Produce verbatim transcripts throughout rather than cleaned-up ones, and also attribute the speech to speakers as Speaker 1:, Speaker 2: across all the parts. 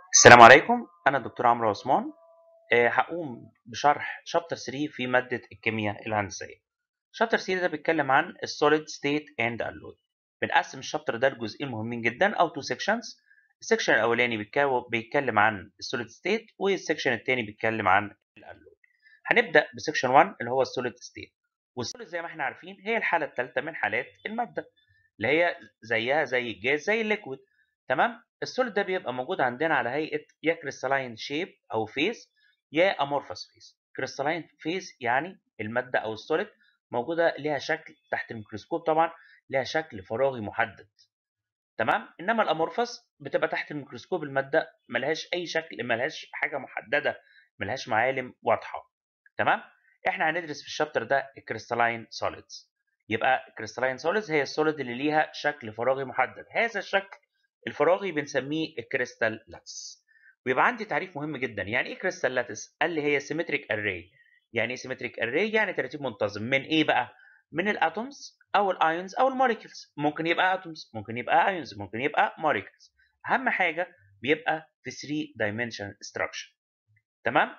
Speaker 1: السلام عليكم، أنا الدكتور عمرو عثمان. آه، هقوم بشرح شابتر ثلاثة في مادة الكيمياء الهندسية. شابتر ثلاثة ده بيتكلم عن السوليد ستيت اند الوي. بنقسم الشابتر ده لجزئين مهمين جدا أو تو سيكشنز. السيكشن الأولاني بيتكو- بيتكلم عن السوليد ستيت، والسيكشن الثاني بيتكلم عن الالوي. هنبدأ بسيكشن واحد اللي هو السوليد ستيت. والسوليد زي ما احنا عارفين هي الحالة الثالثة من حالات المادة، اللي هي زيها زي الجاز زي الليكويد. تمام. السوليد ده بيبقى موجود عندنا على هيئه يا كريستالاين شيب او فيس، يا امورفس فيس. كريستالاين فيس يعني الماده او السوليد موجوده ليها شكل تحت الميكروسكوب، طبعا ليها شكل فراغي محدد. تمام. انما الامورفس بتبقى تحت الميكروسكوب الماده ملهاش اي شكل، ملهاش حاجه محدده، ملهاش معالم واضحه. تمام. احنا هندرس في الشابتر ده الكريستالاين سوليدز. يبقى الكريستالاين سوليدز هي السوليد اللي ليها شكل فراغي محدد. هذا الشكل الفراغي بنسميه الكريستال لاتس. ويبقى عندي تعريف مهم جدا. يعني ايه كريستال لاتس؟ قال لي هي سيمتريك اري. يعني ايه سيمتريك اري؟ يعني ترتيب منتظم من ايه بقى؟ من الاتومز او الايونز او الموليكيولز. ممكن يبقى اتومز، ممكن يبقى ايونز، ممكن يبقى موليكيولز. اهم حاجه بيبقى في ثلاثة dimension structure. تمام.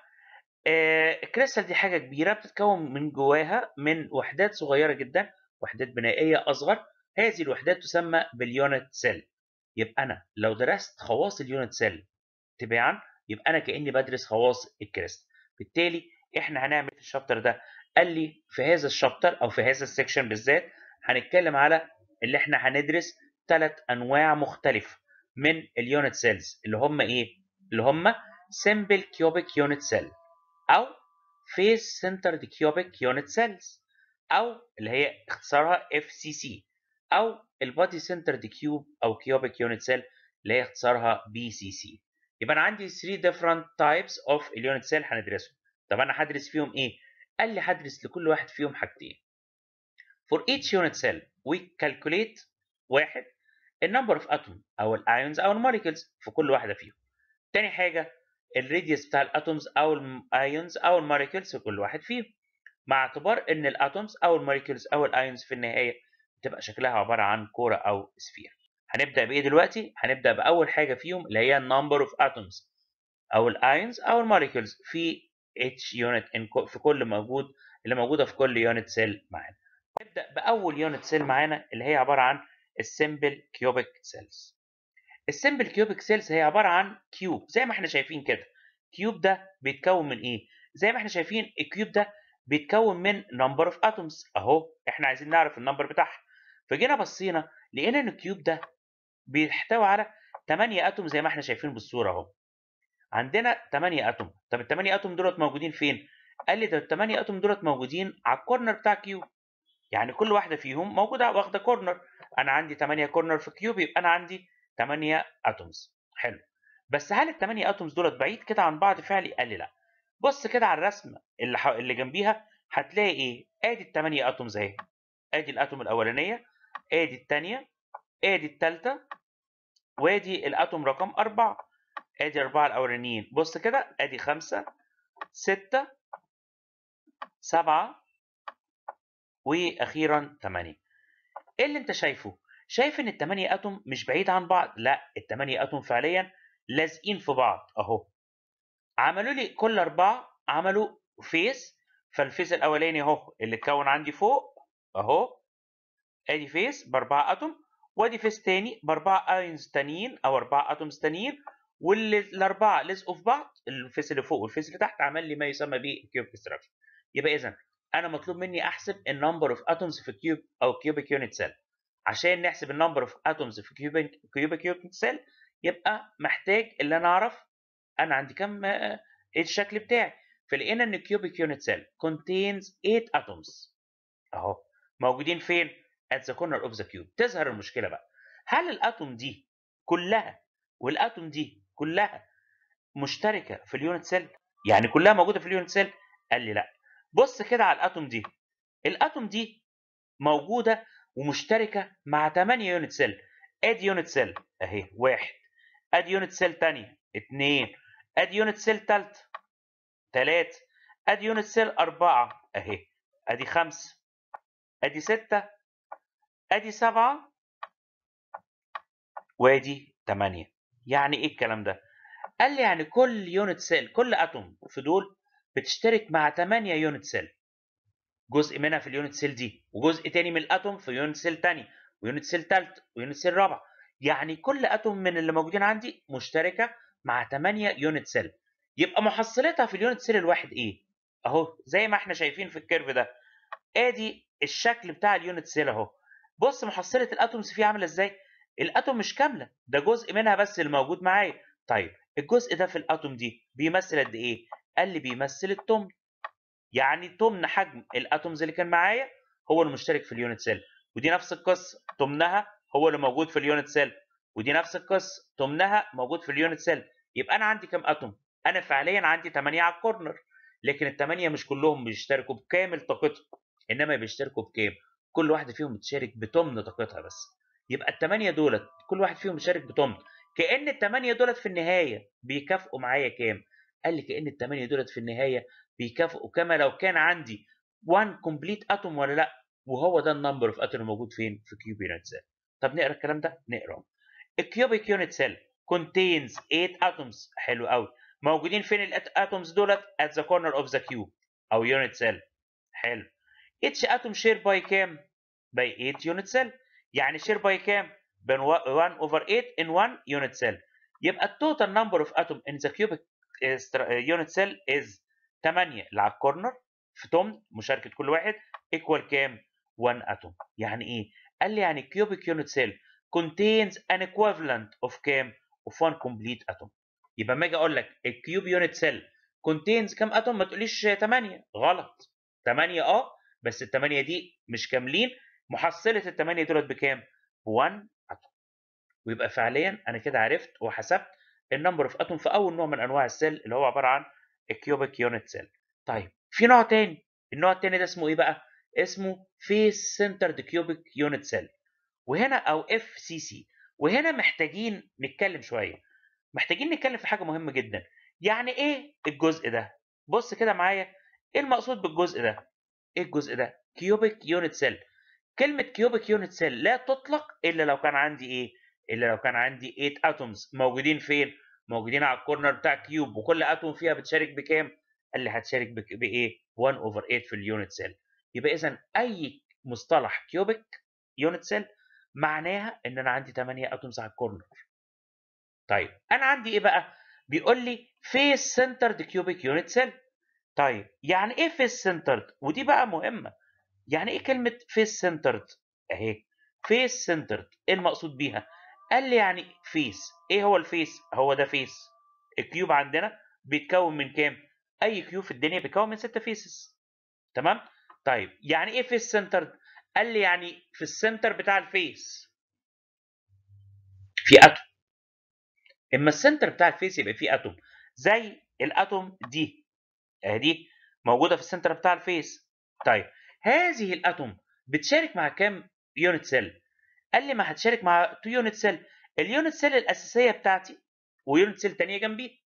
Speaker 1: آه الكريستال دي حاجه كبيره بتتكون من جواها من وحدات صغيره جدا، وحدات بنائيه اصغر. هذه الوحدات تسمى باليونت سيل. يبقى انا لو درست خواص اليونت سيل تباعا، يبقى انا كاني بدرس خواص الكريستال. بالتالي احنا هنعمل في الشابتر ده، قال لي في هذا الشابتر او في هذا السكشن بالذات هنتكلم على اللي احنا هندرس ثلاث انواع مختلفه من اليونت سيلز، اللي هم ايه؟ اللي هم سمبل كيوبيك يونت سيل، او فيس سنترد كيوبيك يونت سيلز، او اللي هي اختصارها اف سي سي، او البادي سنترد كيوب او كيوبيك يونت سيل اللي هي اختصارها بي سي سي. يبقى انا عندي ثلاثة different types of اليونت سيل هندرسهم. طب انا هدرس فيهم ايه؟ قال لي هدرس لكل واحد فيهم حاجتين. For each unit cell we calculate واحد النمبر اوف اتوم او الايونز او الموليكولز في كل واحده فيهم. تاني حاجه الراديوس بتاع الاتومز او الايونز او الموليكولز في كل واحد فيهم، مع اعتبار ان الاتومز او الموليكولز او الايونز في النهايه بتبقى شكلها عباره عن كوره او سفير. هنبدا بايه دلوقتي؟ هنبدا باول حاجه فيهم اللي هي النمبر اوف اتومز او الايونز او الموليكولز في اتش يونت في كل موجود، اللي موجوده في كل يونت سيل معانا. نبدا باول يونت سيل معانا اللي هي عباره عن السمبل كيوبيك سيلز. السمبل كيوبيك سيلز هي عباره عن كيوب زي ما احنا شايفين كده. كيوب ده بيتكون من ايه؟ زي ما احنا شايفين الكيوب ده بيتكون من نمبر اوف اتومز اهو. احنا عايزين نعرف النمبر بتاعها، فجينا بصينا لقينا ان الكيوب ده بيحتوي على ثمانية اتوم زي ما احنا شايفين بالصوره اهو. عندنا ثمانية اتوم. طب ال ثمانية اتوم دولت موجودين فين؟ قال لي ده ال ثمانية اتوم دولت موجودين على الكورنر بتاع الكيوب. يعني كل واحده فيهم موجوده واخده كورنر. انا عندي ثمانية كورنر في الكيوب، يبقى انا عندي ثمانية اتومز. حلو. بس هل ال ثمانية اتومز دولت بعيد كده عن بعض فعلي؟ قال لي لا. بص كده على الرسمه اللي ح... اللي جنبيها هتلاقي ايه؟ ادي ال ثمانية اتومز اهي. ادي الاتوم الاولانيه، ادي الثانيه، ادي الثالثه، وادي الاتوم رقم أربعة. ادي أربعة الاولانيين. بص كده ادي خمسة، ستة، سبعة، واخيرا ثمانية. ايه اللي انت شايفه؟ شايف ان الثمانية اتوم مش بعيد عن بعض؟ لا، الثمانية اتوم فعليا لازقين في بعض اهو. عملوا لي كل اربعه عملوا فيس. فالفيس الاولاني اهو اللي اتكون عندي فوق اهو، ادي فيس باربعه اتوم، وادي فيس تاني باربعه ايونز تانيين او اربعه اتومز تانيين، والاربعه لزقوا في بعض. الفيس اللي فوق والفيس اللي تحت عمل لي ما يسمى بالكيوبيك ستراكشر. يبقى اذا انا مطلوب مني احسب النمبر اوف اتومز في كيوب او كيوبيك يونت سيل. عشان نحسب النمبر اوف اتومز في كيوبيك كيوبيك يونت سيل يبقى محتاج اللي انا اعرف انا عندي كم ايه الشكل بتاعي. فلقينا ان كيوبيك يونت سيل contains ثمانية اتومز اهو. موجودين فين؟ at the corner of the cube. تظهر المشكله بقى، هل الاتوم دي كلها والاتوم دي كلها مشتركه في اليونت سيل؟ يعني كلها موجوده في اليونت سيل؟ قال لي لا. بص كده على الاتوم دي. الاتوم دي موجوده ومشتركه مع ثمانية يونت سيل. ادي يونت سيل اهي واحد، ادي يونت سيل ثانيه اثنين، ادي يونت سيل ثالثه ثلاثه، ادي يونت سيل اربعه اهي، ادي خمسه، ادي ستة، ادي سبعة، وادي ثمانية. يعني ايه الكلام ده؟ قال لي يعني كل يونت سيل، كل اتوم في دول بتشترك مع تمانية يونت سيل، جزء منها في اليونت سيل دي، وجزء تاني من الاتوم في يونت سيل تاني، ويونت سيل تالت، ويونت سيل رابع. يعني كل اتوم من اللي موجودين عندي مشتركه مع تمانية يونت سيل. يبقى محصلتها في اليونت سيل الواحد ايه؟ اهو زي ما احنا شايفين في الكيرف ده، ادي الشكل بتاع اليونت سيل اهو. بص محصله الاتومز فيه عامله ازاي؟ الاتوم مش كامله، ده جزء منها بس اللي موجود معايا. طيب الجزء ده في الاتوم دي بيمثل قد ايه؟ قال لي بيمثل التمن. يعني تمن حجم الاتومز اللي كان معايا هو المشترك في اليونت سيل. ودي نفس القصه، تمنها هو اللي موجود في اليونت سيل. ودي نفس القصه، تمنها موجود في اليونت سيل. يبقى انا عندي كام اتوم؟ انا فعليا عندي تمانية على الكورنر، لكن الثمانيه مش كلهم بيشتركوا بكامل طاقتهم، انما بيشتركوا بكام؟ كل واحده فيهم بتشارك بتمن طاقتها بس. يبقى الثمانيه دولت كل واحد فيهم بيشارك بتمن. كأن الثمانيه دولت في النهايه بيكافئوا معايا كام؟ قال لي كأن الثمانيه دولت في النهايه بيكافئوا كما لو كان عندي واحد كومبليت اتوم ولا لا. وهو ده النمبر اوف اتوم الموجود فين؟ في كيوب يونت سيل. طب نقرا الكلام ده؟ نقرا. الكيوبيك يونت سيل contains eight atoms. حلو قوي. موجودين فين الاتومز دولت؟ at the corner of the cube او يونت سيل. حلو. each atom share by كام؟ by eight unit cell. يعني share by كام؟ by one over eight in one unit cell. يبقى التوتال number of atom in the cubic unit cell is تمانية اللي على الكورنر في تمن مشاركة كل واحد equal كام؟ واحد atom. يعني ايه؟ قال لي يعني cubic unit cell contains an equivalent of كام؟ of one complete atom. يبقى لما اجي اقول لك الكيوب يونت سيل contains كام اتوم ما تقوليش تمانية، غلط. تمانية اه، بس التمانية دي مش كاملين. محصلة التمانية دولت بكام؟ ب واحد اتوم. ويبقى فعليا انا كده عرفت وحسبت النمبر اوف اتوم في اول نوع من انواع السيل اللي هو عباره عن الكيوبيك يونت سيل. طيب في نوع تاني، النوع التاني ده اسمه ايه بقى؟ اسمه فيس سنترد كيوبيك يونت سيل، وهنا او اف سي سي. وهنا محتاجين نتكلم شويه، محتاجين نتكلم في حاجه مهمه جدا. يعني ايه الجزء ده؟ بص كده معايا، ايه المقصود بالجزء ده؟ ايه الجزء ده؟ كيوبيك يونت سيل. كلمه كيوبيك يونت سيل لا تطلق الا لو كان عندي ايه؟ الا لو كان عندي تمانية اتومز موجودين فين؟ موجودين على الكورنر بتاع كيوب، وكل اتوم فيها بتشارك بكام؟ قال لي هتشارك بايه؟ واحد اوفر تمانية في اليونت سيل. يبقى اذا اي مصطلح كيوبيك يونت سيل معناها ان انا عندي تمانية اتومز على الكورنر. طيب انا عندي ايه بقى؟ بيقول لي فيس سنترد كيوبيك يونت سيل. طيب يعني ايه فيس سنترد؟ ودي بقى مهمه. يعني ايه كلمه فيس سنترد؟ اهي فيس سنترد، ايه المقصود بيها؟ قال لي يعني فيس. ايه هو الفيس؟ هو ده فيس. الكيوب عندنا بيتكون من كام؟ اي كيوب في الدنيا بيتكون من ستة فيسز. تمام. طيب يعني ايه فيس سنترد؟ قال لي يعني في السنتر بتاع الفيس في اتوم. اما السنتر بتاع الفيس يبقى فيه اتوم، زي الاتوم دي اهي، دي موجوده في السنتر بتاع الفيس. طيب هذه الاتوم بتشارك مع كام يونت سيل؟ قال لي ما هتشارك مع اتنين يونت سيل. اليونت سيل الاساسيه بتاعتي ويونت سيل ثانيه جنبي.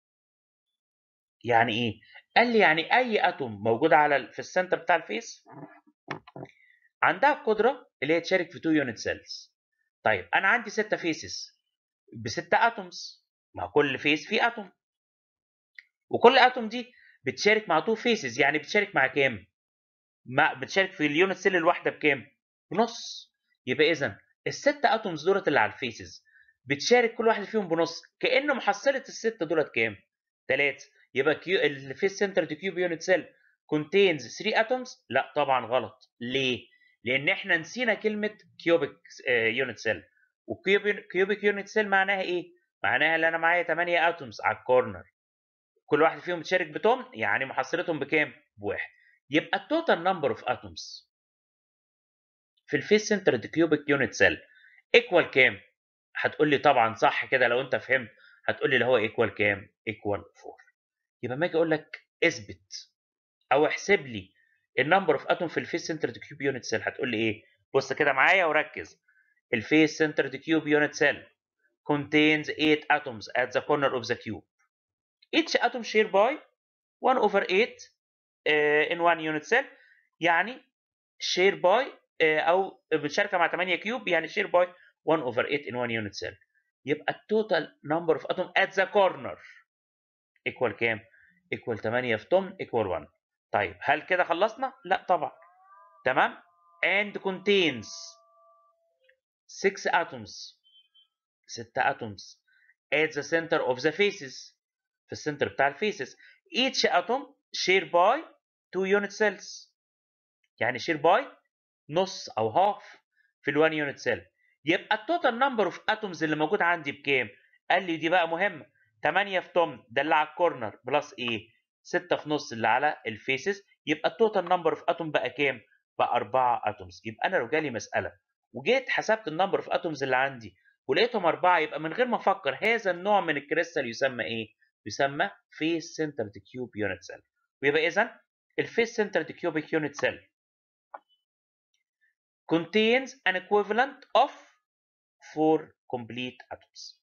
Speaker 1: يعني ايه؟ قال لي يعني اي اتوم موجوده على في السنتر بتاع الفيس عندها القدره اللي هي تشارك في اتنين يونت سيلز. طيب انا عندي ستة فيسز بستة اتومز، مع كل فيس فيه اتوم، وكل اتوم دي بتشارك مع اتنين فيسز. يعني بتشارك مع كام؟ مع بتشارك في اليونت سيل الواحده بكام؟ بنص. يبقى اذا الستة اتومز دولت اللي على الفيسز بتشارك كل واحد فيهم بنص، كأن محصله السته دولت كام؟ ثلاثة. يبقى كيو الفيس سنتر كيوب يونت سيل contains ثلاثة اتومز. لا طبعا غلط. ليه؟ لان احنا نسينا كلمه كيوبيك يونت سيل. وكيوبيك يونت سيل معناها ايه؟ معناها ان انا معايا تمانية اتومز على الكورنر، كل واحد فيهم بتشارك بتمن، يعني محصلتهم بكام؟ بواحد. يبقى التوتال نمبر اوف اتومز في الفيس سنتر كيوبيك يونت سيل ايكوال كام؟ هتقول لي طبعا صح كده لو انت فهمت. هتقول لي اللي هو ايكوال كام؟ ايكوال اربعة. يبقى ما اجي اقول لك اثبت او احسب لي النمبر اوف اتوم في الفيس سنتر كيوب يونت سيل، هتقول لي ايه؟ بص كده معايا وركز. الفيس سنتر كيوب يونت سيل contains eight atoms at the corner of the cube. Each atom share by one over eight uh, in one unit cell. يعني share by uh, او بتشارك مع تمانية كيوب، يعني share by one over eight in one unit cell. يبقى التوتال نمبر اوف اتوم ات ذا كورنر ايكوال كام؟ ايكوال ثمانية في ثمانية ايكوال واحد. طيب هل كده خلصنا؟ لا طبعا. تمام. and contains six atoms ست atoms at the center of the faces في السنتر بتاع الفيسز. each atom share by two unit cells يعني share by نص او half في ال one unit cell. يبقى التوتال نمبر اوف اتومز اللي موجود عندي بكام؟ قال لي دي بقى مهمه. ثمانية في ثمانية ده اللي على الكورنر بلس ايه؟ ستة في نص اللي على الفيسز. يبقى التوتال نمبر اوف اتوم بقى كام؟ بقى أربعة اتومز. يبقى انا لو جالي مساله وجيت حسبت النمبر اوف اتومز اللي عندي ولقيتهم أربعة، يبقى من غير ما افكر هذا النوع من الكريستال يسمى ايه؟ يسمى فيس سنترد كيوب يونت سيل. ويبقى اذا الفيس سنترد كيوبيك يونت سيل contains an equivalent of four complete atoms.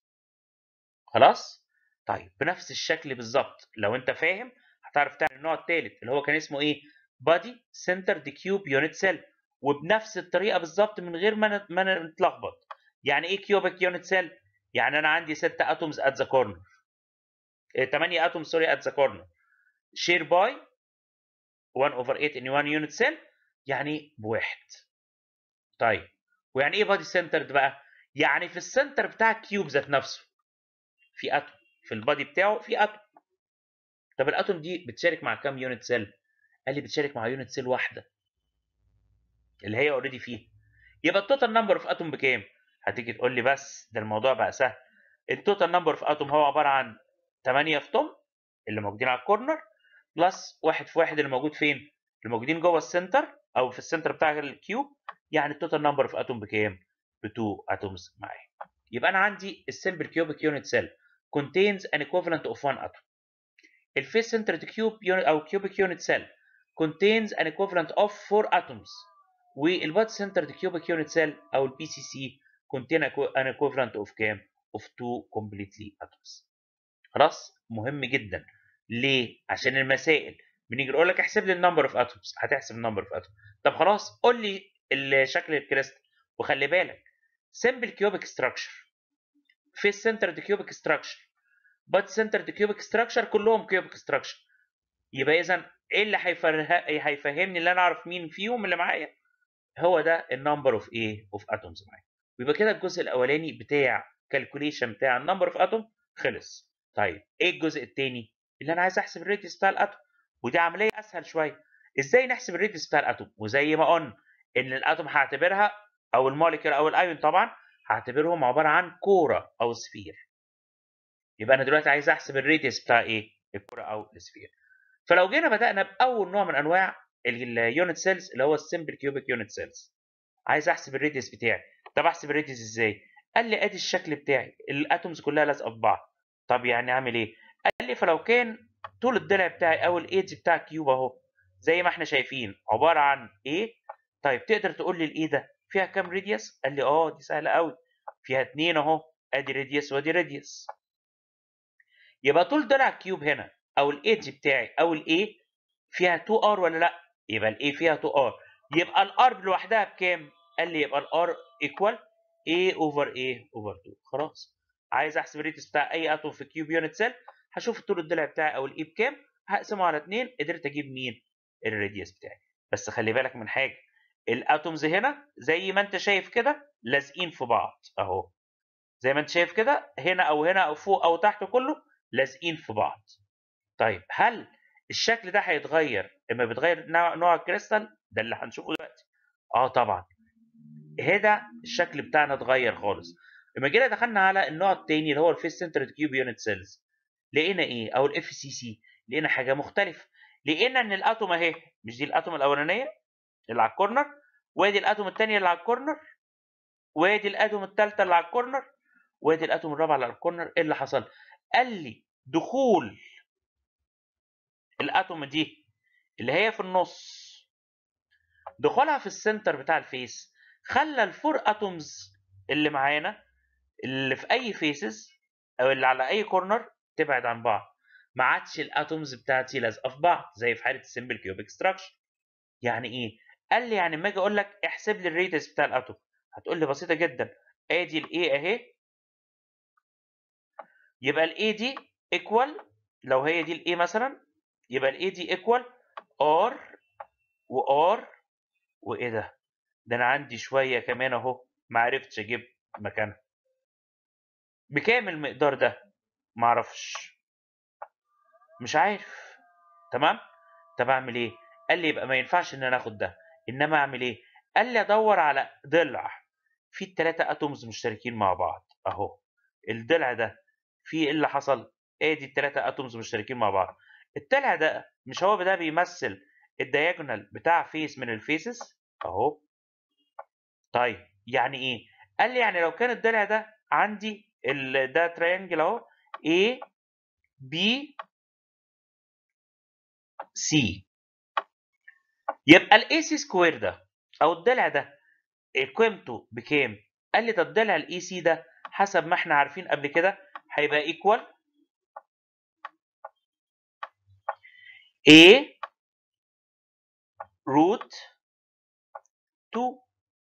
Speaker 1: خلاص؟ طيب بنفس الشكل بالظبط لو انت فاهم هتعرف تعمل النوع الثالث اللي هو كان اسمه ايه؟ body centered cube unit cell. وبنفس الطريقه بالظبط من غير ما ما نتلخبط. يعني ايه cubic unit cell؟ يعني انا عندي ستة atoms at the corner. ثمانية atoms sorry at the corner. share by one over eight in one unit cell يعني بواحد. طيب ويعني ايه بادي سنترد بقى؟ يعني في السنتر بتاع الكيوب ذات نفسه في اتوم، في البادي بتاعه في اتوم. طب الاتوم دي بتشارك مع كام يونت سيل؟ قال لي بتشارك مع يونت سيل واحده اللي هي اوريدي فيه. يبقى التوتال نمبر اوف اتوم بكام؟ هتيجي تقول لي بس ده الموضوع بقى سهل. التوتال نمبر اوف اتوم هو عباره عن ثمانية في ثمانية اللي موجودين على الكورنر بلس واحد في واحد اللي موجود فين؟ اللي موجودين جوه السنتر او في السنتر بتاع الكيوب. يعني التوتال نمبر اوف اتوم بكام؟ ب اتنين اتومز معايا. يبقى انا عندي السمبل كيوبيك يونت سيل contains an equivalent of one atom. الفيس سنترد كيوب او كيوبيك يونت سيل contains an equivalent of four atoms. والباد سنترد كيوبيك يونت سيل او البي سي سي contain an equivalent of كام؟ of two completely atoms. خلاص؟ مهم جدا. ليه؟ عشان المسائل بنيجي نقول لك احسب لي النمبر اوف اتومز هتحسب النمبر اوف اتومز. طب خلاص قول لي شكل الكريستال. وخلي بالك سمبل كيوبيك ستراكشر فيس سنترد كيوبيك ستراكشر باد سنترد كيوبيك ستراكشر كلهم كيوبيك ستراكشر. يبقى اذا ايه اللي هيفهمني اللي انا اعرف مين فيهم اللي معايا؟ هو ده النمبر اوف ايه؟ اوف اتومز معايا. ويبقى كده الجزء الاولاني بتاع كالكوليشن بتاع النمبر اوف اتوم خلص. طيب ايه الجزء الثاني؟ اللي انا عايز احسب الريديوس بتاع الاتوم. ودي عمليه اسهل شويه. ازاي نحسب الريديوس بتاع الاتوم؟ وزي ما قلنا ان الاتوم هعتبرها او الموليكيول او الايون طبعا هعتبرهم عباره عن كوره او سفير. يبقى انا دلوقتي عايز احسب الريديوس بتاع ايه؟ الكوره او السفير. فلو جينا بدانا باول نوع من انواع اليونت سيلز اللي هو السمبل كيوبيك يونت سيلز. عايز احسب الريديوس بتاعي. طب احسب الريديوس ازاي؟ قال لي ادي الشكل بتاعي الاتومز كلها لازقه في بعض. طب يعني اعمل ايه؟ قال لي فلو كان طول الضلع بتاعي او الايدج بتاع الكيوب اهو زي ما احنا شايفين عباره عن ايه؟ طيب تقدر تقول لي الايه ده فيها كام ريديوس؟ قال لي اه دي سهله قوي فيها اتنين اهو ادي ريديوس وادي ريديوس. يبقى طول ضلع الكيوب هنا او الايدج بتاعي او الايه فيها اتنين ار ولا لا؟ يبقى الايه فيها اتنين ار. يبقى الار لوحدها بكام؟ قال لي يبقى الار ايكوال A اوفر A اوفر اتنين. خلاص عايز احسب الريديوس بتاع اي اتوم في الكيوب يونت سيل هشوف طول الضلع بتاعي او الاي بكام هقسمه على اتنين قدرت اجيب مين؟ الريديوس بتاعي. بس خلي بالك من حاجه الاتومز هنا زي ما انت شايف كده لازقين في بعض اهو زي ما انت شايف كده هنا او هنا او فوق او تحت كله لازقين في بعض. طيب هل الشكل ده هيتغير اما بيتغير نوع, نوع الكريستال؟ ده اللي هنشوفه دلوقتي. اه طبعا هنا الشكل بتاعنا اتغير خالص. لما جينا دخلنا على النوع الثاني اللي هو الفيس سنترد كيوب يونت سيلز لقينا ايه؟ او الاف سي سي لقينا حاجه مختلفه. لقينا ان الاتوم اهي مش دي الاتوم الاولانيه اللي على الكورنر وادي الاتوم الثانيه اللي على الكورنر وادي الاتوم الثالثه اللي على الكورنر وادي الاتوم الرابعه اللي على الكورنر. ايه اللي حصل؟ قال لي دخول الاتوم دي اللي هي في النص دخولها في السنتر بتاع الفيس خلى الفور اتومز اللي معانا اللي في اي فيسز او اللي على اي كورنر تبعد عن بعض. ما عادش الاتومز بتاعتي لازقه في بعض زي في حاله السمبل كيوبيك ستراكشر. يعني ايه؟ قال لي يعني لما اجي اقول لك احسب لي الريديوس بتاع الاتوم هتقول لي بسيطه جدا ادي الاي اهي يبقى ال A دي equal، لو هي دي ال A مثلا، يبقى ال A دي equal R و R، وايه ده؟ ده انا عندي شويه كمان اهو ما عرفتش اجيب مكانها. بكام المقدار ده؟ معرفش، مش عارف. تمام. طب اعمل ايه؟ قال لي يبقى ما ينفعش ان انا اخد ده، انما اعمل ايه؟ قال لي ادور على ضلع في الثلاثه اتومز مشتركين مع بعض اهو. الضلع ده في ايه اللي حصل؟ ادي الثلاثه اتومز مشتركين مع بعض. الضلع ده مش هو ده بيمثل الدياجونال بتاع فيس من الفيسز اهو. طيب يعني ايه؟ قال لي يعني لو كان الضلع ده عندي ال- ده تريانجل اهو A B C، يبقى الاي سي سكوير ده او الضلع ده قيمته بكام؟ قال لي ده الضلع الاي سي ده حسب ما احنا عارفين قبل كده هيبقى ايكوال A روت اتنين.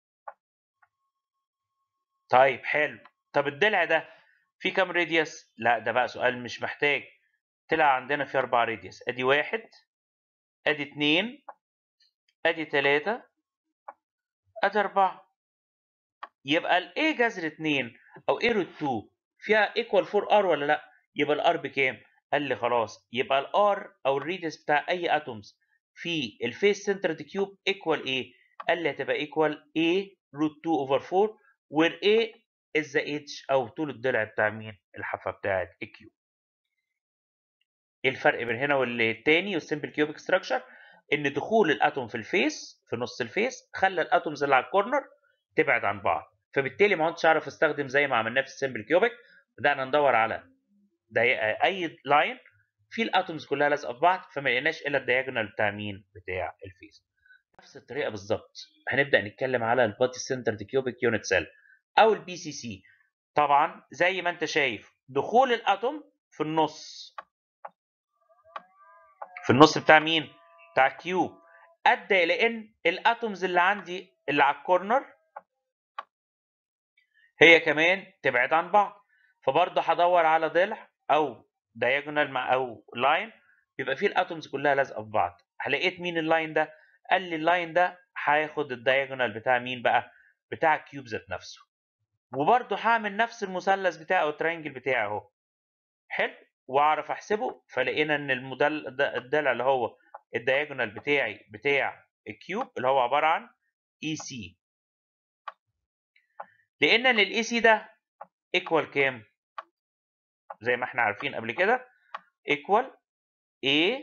Speaker 1: طيب حلو. طب الضلع ده في كام راديوس؟ لا ده بقى سؤال مش محتاج. طلع عندنا في اربع راديوس، ادي واحد، ادي اتنين، ادي تلاتة، ادي اربعة. يبقى ال A جذر اتنين او A روت اتنين فيها ايكوال اربعة ار ولا لا؟ يبقى الار بكام؟ قال لي خلاص يبقى الار او الريديوس بتاع اي اتومز في الفيس سنترد كيوب ايكوال ايه؟ قال لي هتبقى ايكوال A روت اتنين اوفر اربعة، وير A is the age او طول الضلع بتاع مين؟ الحافه بتاعت الكيوب. ايه الفرق بين هنا والتاني والسمبل كيوبيك ستراكشر؟ ان دخول الاتوم في الفيس في نص الفيس خلى الاتومز اللي على الكورنر تبعد عن بعض، فبالتالي ما عدتش اعرف استخدم زي ما عملناه في السمبل كيوبيك. بدانا ندور على اي لاين في الاتومز كلها لازقه في بعض، فما لقيناش الا الدياجونال بتاع مين؟ بتاع الفيس. نفس الطريقه بالظبط هنبدا نتكلم على البادي سنترد كيوبيك يونت سيل او البي سي سي. طبعا زي ما انت شايف دخول الاتوم في النص في النص بتاع مين؟ بتاع الكيوب، ادى الى ان الاتومز اللي عندي اللي على الكورنر هي كمان تبعد عن بعض، فبرضه هدور على ضلع او دايجونال مع او لاين بيبقى فيه الاتومز كلها لازقه في بعض. هلاقيت مين اللاين ده؟ قال لي اللاين ده هياخد الدايجونال بتاع مين بقى؟ بتاع الكيوب ذات نفسه، وبرضه هعمل نفس المثلث بتاعه او الترينجل بتاعه اهو. حلو. واعرف احسبه، فلقينا ان المدل الضلع اللي هو الدايجونال بتاعي بتاع الكيوب اللي هو عباره عن اي سي. لان الاي سي ده ايكوال كام؟ زي ما احنا عارفين قبل كده ايكوال A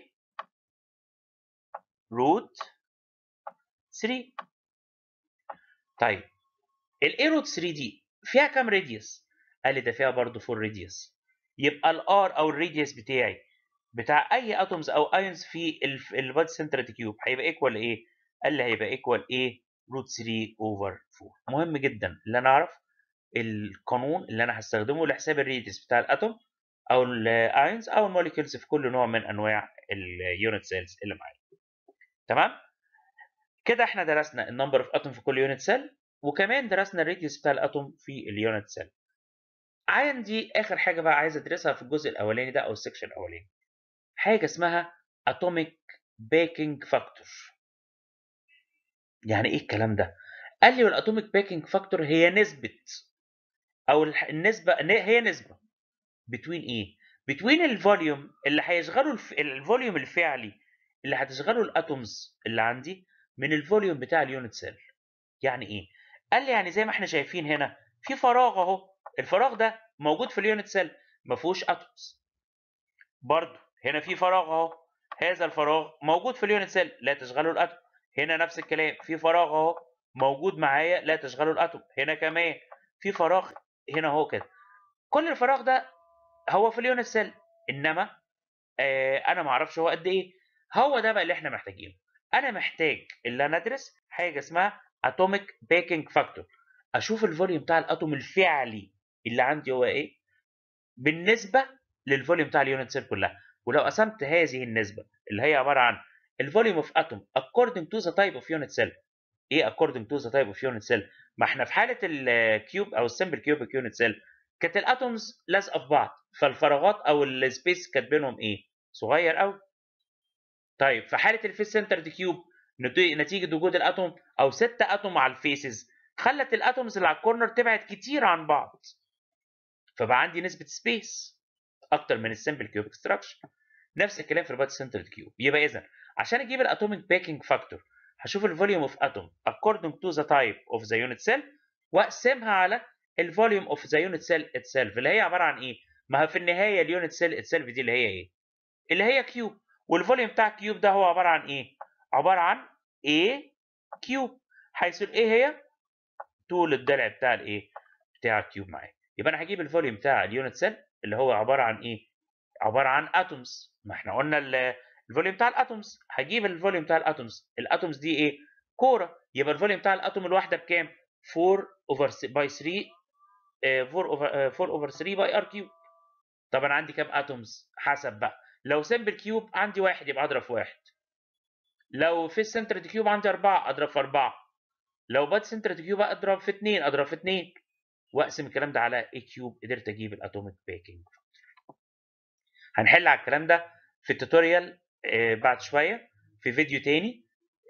Speaker 1: روت تلاتة. طيب ال A روت تلاتة دي فيها كام راديوس؟ قال لي ده فيها برضه اربعة راديوس. يبقى الار او الراديوس بتاعي بتاع اي اتومز او ايونز في البادي سنترد كيوب هيبقى ايكوال ايه؟ قال لي هيبقى ايكوال A روت تلاتة اوفر اربعة. مهم جدا ان انا اعرف القانون اللي انا هستخدمه لحساب الراديوس بتاع الاتوم او الايونز او الموليكيولز في كل نوع من انواع اليونت سيلز اللي معايا. تمام؟ كده احنا درسنا النمبر اوف اتوم في كل يونت سيل، وكمان درسنا الراديوس بتاع الاتوم في اليونت سيل. عندي اخر حاجه بقى عايز ادرسها في الجزء الاولاني ده او السكشن الاولاني، حاجه اسمها اتوميك باكينج فاكتور. يعني ايه الكلام ده؟ قال لي والاتوميك باكينج فاكتور هي نسبه او النسبه هي نسبه بتوين ايه؟ بتوين الفوليوم اللي هيشغله الف... الفوليوم الفعلي اللي هتشغله الاتومز اللي عندي من الفوليوم بتاع اليونت سيل. يعني ايه؟ قال لي يعني زي ما احنا شايفين هنا في فراغ اهو، الفراغ ده موجود في اليونت سيل ما فيهوش اتومز. برضه هنا في فراغ اهو، هذا الفراغ موجود في اليونت سيل لا تشغله الاتوم. هنا نفس الكلام في فراغ اهو موجود معايا لا تشغله الاتوم. هنا كمان في فراغ هنا اهو كده. كل الفراغ ده هو في اليونت سيل، انما آه انا ما اعرفش هو قد ايه. هو ده بقى اللي احنا محتاجينه. انا محتاج اللي انا ادرس حاجه اسمها اتوميك باكينج فاكتور، اشوف الفوليوم بتاع الاتوم الفعلي اللي عندي هو ايه بالنسبه للفوليوم بتاع اليونت سيل كلها. ولو قسمت هذه النسبه اللي هي عباره عن الفوليوم اوف اتوم according to the type of unit cell. ايه according to the type of unit cell؟ ما احنا في حاله الكيوب او السمبل كيوبيك يونت سيل كانت الاتومز لازقه في بعض، فالفراغات او السبيس كانت بينهم ايه؟ صغير قوي. طيب في حاله الفيس سنترد كيوب، نتيجه وجود الاتوم او ستة اتوم على الفيسز خلت الاتومز اللي على الكورنر تبعد كتير عن بعض، فبقى عندي نسبه سبيس اكتر من السمبل كيوبيك ستراكشر. نفس الكلام في البادي سنترد كيوب. يبقى اذا عشان اجيب الاتوميك باكينج فاكتور هشوف الفوليوم اوف اتوم according to the type of the unit cell واقسمها على الفوليوم اوف ذا يونت سيل اتسيلف، اللي هي عباره عن ايه؟ ما هي في النهايه اليونت سيل اتسيلف دي اللي هي ايه؟ اللي هي كيوب، والفوليوم بتاع الكيوب ده هو عباره عن ايه؟ عباره عن A كيوب، حيث الايه هي طول الضلع بتاع الايه؟ بتاع الكيوب معايا. يبقى انا هجيب الفوليوم بتاع اليونت سيل اللي هو عباره عن ايه؟ عباره عن اتومز. ما احنا قلنا الفوليوم بتاع الاتومز، هجيب الفوليوم بتاع الاتومز، الاتومز دي ايه؟ كوره، يبقى الفوليوم بتاع الاتوم الواحده بكام؟ أربعة اوفر باي ثلاثة، أربعة اوفر أربعة اوفر ثلاثة باي ار كيوب. طب انا عندي كام اتومز؟ حسب بقى، لو سمبل كيوب عندي واحد يبقى اضرب في واحد، لو في السنترد كيوب عندي أربعة اضرب في أربعة، لو باد سنترد كيوب اضرب في اتنين اضرب في اتنين، واقسم الكلام ده على اي كيوب، قدرت اجيب الاتوميك باكينج. هنحل على الكلام ده في التوتوريال آه بعد شويه في فيديو تاني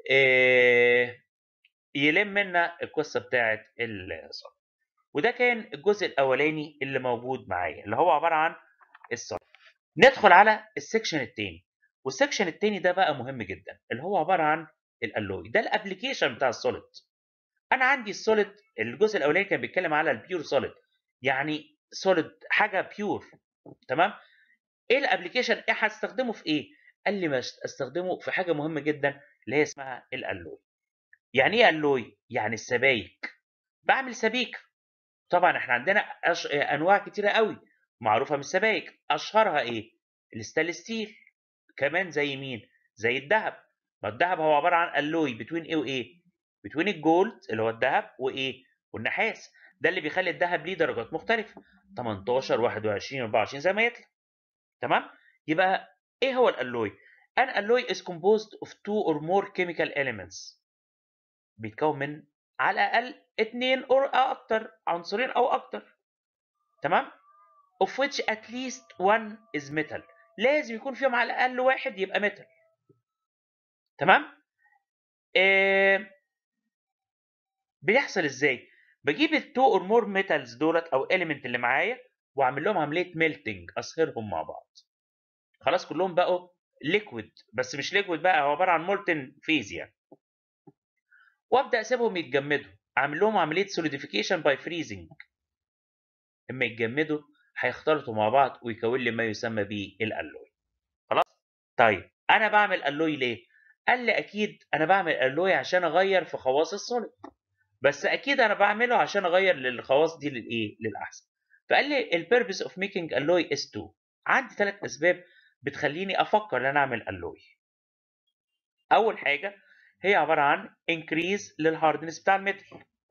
Speaker 1: آه يلم منا القصه بتاعت الصلب. وده كان الجزء الاولاني اللي موجود معايا اللي هو عباره عن الصلب. ندخل على السكشن الثاني، والسكشن الثاني ده بقى مهم جدا اللي هو عباره عن الالوي. ده الابلكيشن بتاع السوليد. انا عندي السوليد، الجزء الاولاني كان بيتكلم على البيور سوليد، يعني سوليد حاجه بيور، تمام. ايه الابلكيشن؟ ايه هستخدمه في ايه؟ قال لي مش استخدمه في حاجه مهمه جدا اللي هي اسمها الالوي. يعني ايه الوي؟ يعني السبايك. بعمل سبيك. طبعا احنا عندنا أش... انواع كتيره قوي معروفه من السبائك، اشهرها ايه؟ الستانلس ستيل. كمان زي مين؟ زي الذهب. ما الذهب هو عباره عن الوي بتوين ايه وايه؟ بتوين الجولد اللي هو الذهب وايه؟ والنحاس. ده اللي بيخلي الذهب ليه درجات مختلفه، تمنتاشر واحد وعشرين أربعة وعشرين زي ما يطلع، تمام. يبقى ايه هو الالوي؟ an alloy is composed of two or more chemical elements. بيتكون من على الاقل اثنين او اكتر، عنصرين او اكتر، تمام. of which at least one is metal. لازم يكون فيهم على الاقل واحد يبقى metal، تمام. آه بيحصل ازاي؟ بجيب التو اور مور ميتالز دولت او element اللي معايا واعمل لهم عمليه ميلتنج، اصهرهم مع بعض. خلاص كلهم بقوا ليكويد، بس مش ليكويد بقى، هو عباره عن مولتن فيز يعني. وابدا اسيبهم يتجمدوا، اعمل لهم عمليه سوليديفيكيشن باي فريزنج. اما يتجمدوا هيختلطوا مع بعض ويكون لي ما يسمى بالالوي. خلاص. طيب انا بعمل الوي ليه؟ قال لي اكيد انا بعمل الوي عشان اغير في خواص السوليد، بس اكيد انا بعمله عشان اغير للخواص دي للايه؟ للاحسن. فقال لي البيربز اوف ميكينج الوي از تو. عندي ثلاث اسباب بتخليني افكر ان انا اعمل الوي. اول حاجه هي عباره عن انكريز للهاردنس بتاع الميتال.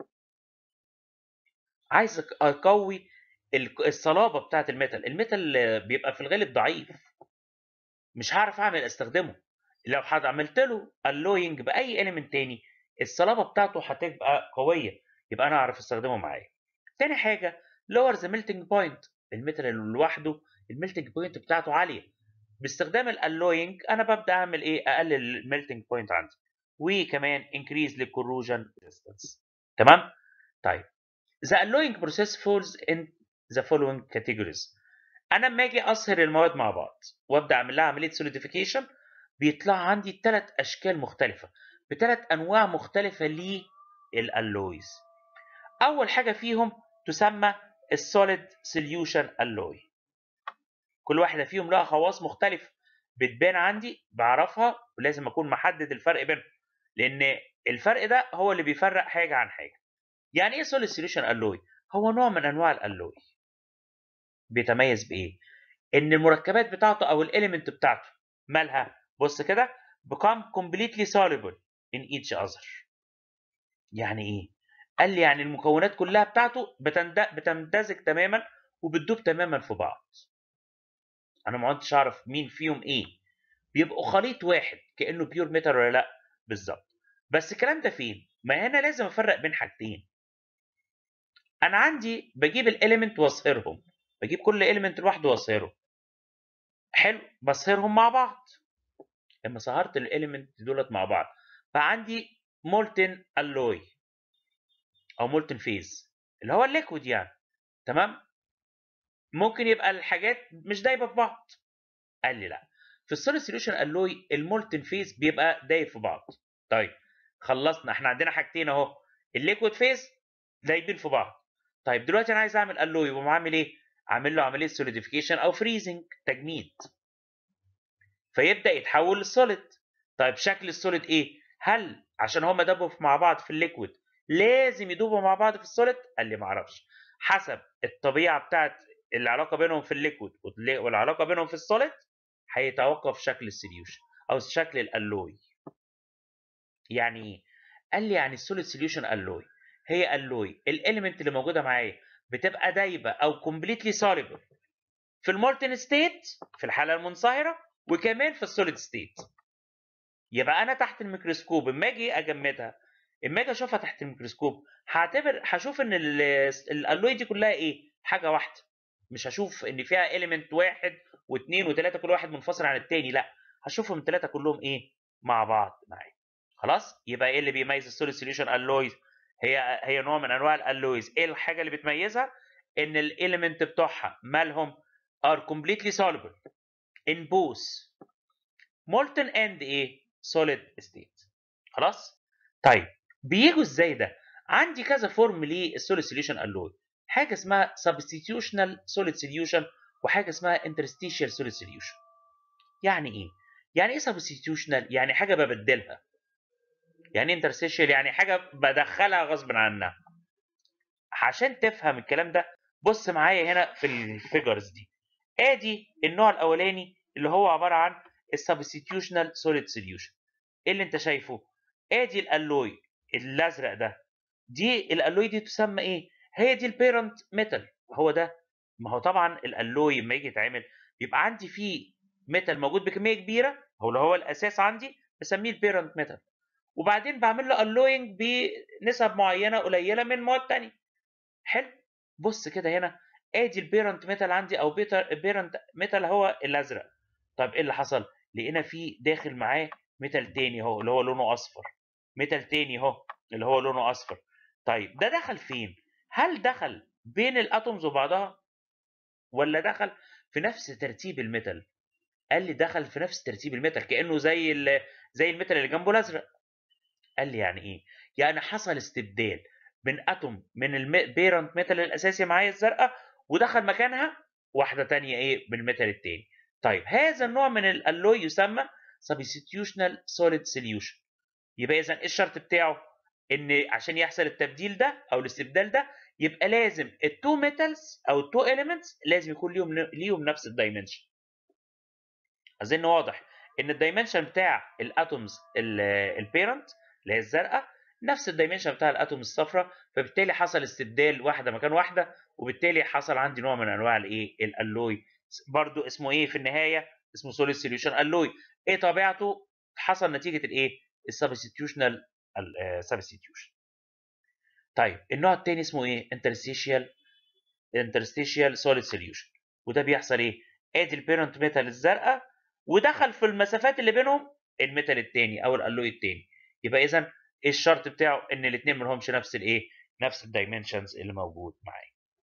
Speaker 1: عايز اقوي الصلابه بتاعه الميتال. الميتال بيبقى في الغالب ضعيف، مش هعرف اعمل استخدمه. لو عملت له الوينج باي اليمنت تاني الصلابه بتاعته هتبقى قويه، يبقى انا اعرف استخدمه معايا. تاني حاجه لور ذا ميلتنج بوينت. الميتال لوحده الميلتنج بوينت بتاعته عاليه، باستخدام الالوينج انا ببدا اعمل ايه؟ اقلل الميلتنج بوينت عندي، وكمان انكريز للكوروجن ريزيستنس، تمام. طيب the alloying process falls in the following categories. انا لما اجي اصهر المواد مع بعض وابدا اعمل لها عمليه سوليديفيكيشن بيطلع عندي ثلاث اشكال مختلفه بثلاث انواع مختلفه للالويز. اول حاجه فيهم تسمى السوليد سوليوشن الوي. كل واحده فيهم لها خواص مختلفه بتبان عندي، بعرفها ولازم اكون محدد الفرق بينهم، لان الفرق ده هو اللي بيفرق حاجه عن حاجه. يعني ايه سوليد سوليوشن الوي؟ هو نوع من انواع الالوي بيتميز بايه؟ ان المركبات بتاعته او الاليمنت بتاعته مالها؟ بص كده become completely soluble in each other. يعني ايه؟ قال لي يعني المكونات كلها بتاعته بتمتزج تماما وبتدوب تماما في بعض. انا ما كنتش اعرف مين فيهم ايه، بيبقوا خليط واحد كانه بيور ميتال ولا لا بالظبط. بس الكلام ده فين؟ ما هنا لازم افرق بين حاجتين. انا عندي بجيب الاليمنت واصهرهم، بجيب كل اليمنت لوحده واصهره. حلو، بصهرهم مع بعض. لما صهرت الاليمنت دولت مع بعض فعندي مولتن الوي او مولتن فيز اللي هو الليكويد يعني. تمام. ممكن يبقى الحاجات مش دايبه في بعض. قال لي لا، في السوليد سوليوشن الوي المولتن فيز بيبقى دايب في بعض. طيب خلصنا، احنا عندنا حاجتين اهو، الليكويد فيز دايبين في بعض. طيب دلوقتي انا عايز اعمل الوي، وبقوم عامل ايه؟ عامل له عمليه سوليديفيكيشن او فريزنج، تجميد، فيبدا يتحول للسوليد. طيب شكل السوليد ايه؟ هل عشان هما دبوا مع بعض في الليكويد لازم يدوبوا مع بعض في السوليد؟ قال لي ما اعرفش، حسب الطبيعه بتاعت العلاقه بينهم في الليكويد والعلاقه بينهم في السوليد هيتوقف شكل السوليوشن او شكل الالوي. يعني ايه؟ قال لي يعني السوليد سوليوشن الوي هي الوي الاليمنت اللي موجوده معايا بتبقى دايبه او كومبليتلي سوليبل في المولتن ستيت في الحاله المنصهره، وكمان في السوليد ستيت. يبقى انا تحت الميكروسكوب اما اجي اجمدها، اما اجي اشوفها تحت الميكروسكوب هعتبر هشوف ان الالوي دي كلها ايه؟ حاجه واحده. مش هشوف ان فيها اليمنت واحد واثنين وثلاثه كل واحد منفصل عن الثاني، لا، هشوفهم الثلاثه كلهم ايه؟ مع بعض معايا. خلاص، يبقى ايه اللي بيميز السوليد سوليوشن الويز؟ هي هي نوع من انواع الالويز. ايه الحاجه اللي بتميزها؟ ان الاليمنت بتوعها مالهم are completely soluble in both molten and ايه؟ solid state. خلاص؟ طيب بيجوا ازاي ده؟ عندي كذا فورم للسوليد سوليوشن الوي، حاجه اسمها substitutional solid solution وحاجه اسمها interstitial solid solution. يعني ايه؟ يعني ايه substitutional؟ يعني حاجه ببدلها. يعني interstitial يعني حاجه بدخلها غصب عنها. عشان تفهم الكلام ده بص معايا هنا في الفيجرز دي. ادي النوع الاولاني اللي هو عباره عن السبستيوشنال سوليد سوليوشن. ايه اللي انت شايفه؟ ادي الالوي الازرق ده، دي الالوي دي تسمى ايه؟ هي دي البيرنت ميتال. هو ده. ما هو طبعا الالوي لما يجي يتعمل بيبقى عندي فيه ميتال موجود بكميه كبيره، هو اللي هو الاساس عندي بسميه البيرنت ميتال، وبعدين بعمل له الوينج بنسب معينه قليله من مواد ثانيه. حلو. بص كده هنا، ادي البيرنت ميتال عندي او بيرنت ميتال هو الازرق. طب ايه اللي حصل؟ لقينا فيه داخل معاه ميتال تاني اهو اللي هو لونه اصفر، ميتال تاني اهو اللي هو لونه اصفر. طيب ده دخل فين؟ هل دخل بين الاتومز وبعضها ولا دخل في نفس ترتيب الميتال؟ قال لي دخل في نفس ترتيب الميتال، كانه زي ال- زي الميتال اللي جنبه الازرق. قال لي يعني ايه؟ يعني حصل استبدال بين اتوم من البيرنت ميتال الاساسي معايا الزرقاء، ودخل مكانها واحده ثانيه ايه؟ بالميتال الثاني. طيب هذا النوع من الالوي يسمى substitutional solid solution. يبقى اذا ايه الشرط بتاعه؟ ان عشان يحصل التبديل ده او الاستبدال ده يبقى لازم التو ميتالز او التو اليمنتس لازم يكون ليهم ليهم نفس الدايمنشن. اظن واضح ان الدايمنشن بتاع الاتومز البيرنت اللي هي الزرقاء نفس الدايمنشن بتاع الاتوم الصفراء، فبالتالي حصل استبدال واحده مكان واحده، وبالتالي حصل عندي نوع من انواع الايه؟ الالوي. برضو اسمه ايه في النهايه؟ اسمه سوليد سوليوشن الوي. ايه طبيعته؟ حصل نتيجه الايه؟ السبستيوشنال سبستيوشن. طيب النوع الثاني اسمه ايه؟ انترستيشيال انترستيشيال سوليد سوليوشن. وده بيحصل ايه؟ ادي البيرنت ميتال الزرقاء ودخل في المسافات اللي بينهم الميتال الثاني او الالوي الثاني. يبقى اذا ايه الشرط بتاعه؟ ان الاثنين ما لهمش نفس الايه؟ نفس الدايمنشنز اللي موجود معايا.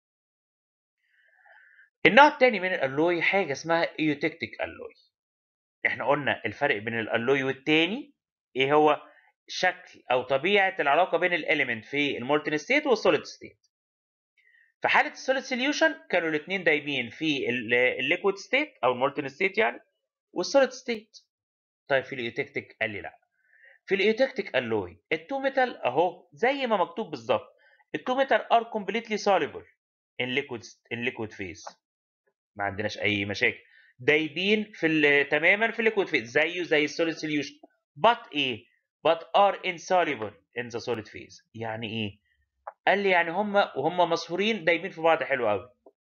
Speaker 1: النوع الثاني من الالوي حاجه اسمها ايوتكتيك الوي. احنا قلنا الفرق بين الالوي والثاني ايه هو؟ شكل او طبيعه العلاقه بين الاليمنت في المولتن ستيت والسوليد ستيت. في حاله السوليد سوليوشن كانوا الاثنين دايبين في الليكويد ستيت او المولتن ستيت يعني والسوليد ستيت. طيب في الايوتكتيك قال لي لا، في الايوتكتيك الوي التو ميتال اهو زي ما مكتوب بالظبط، التو ميتال ار كومبليتلي soluble in liquid in liquid phase. ما عندناش اي مشاكل، دايبين في تماما في الليكويد فيز زيه زي السوليد سوليوشن. but ايه؟ but are insoluble in the solid phase. يعني ايه؟ قال لي يعني هم وهم مصهورين دايبين في بعض حلو قوي،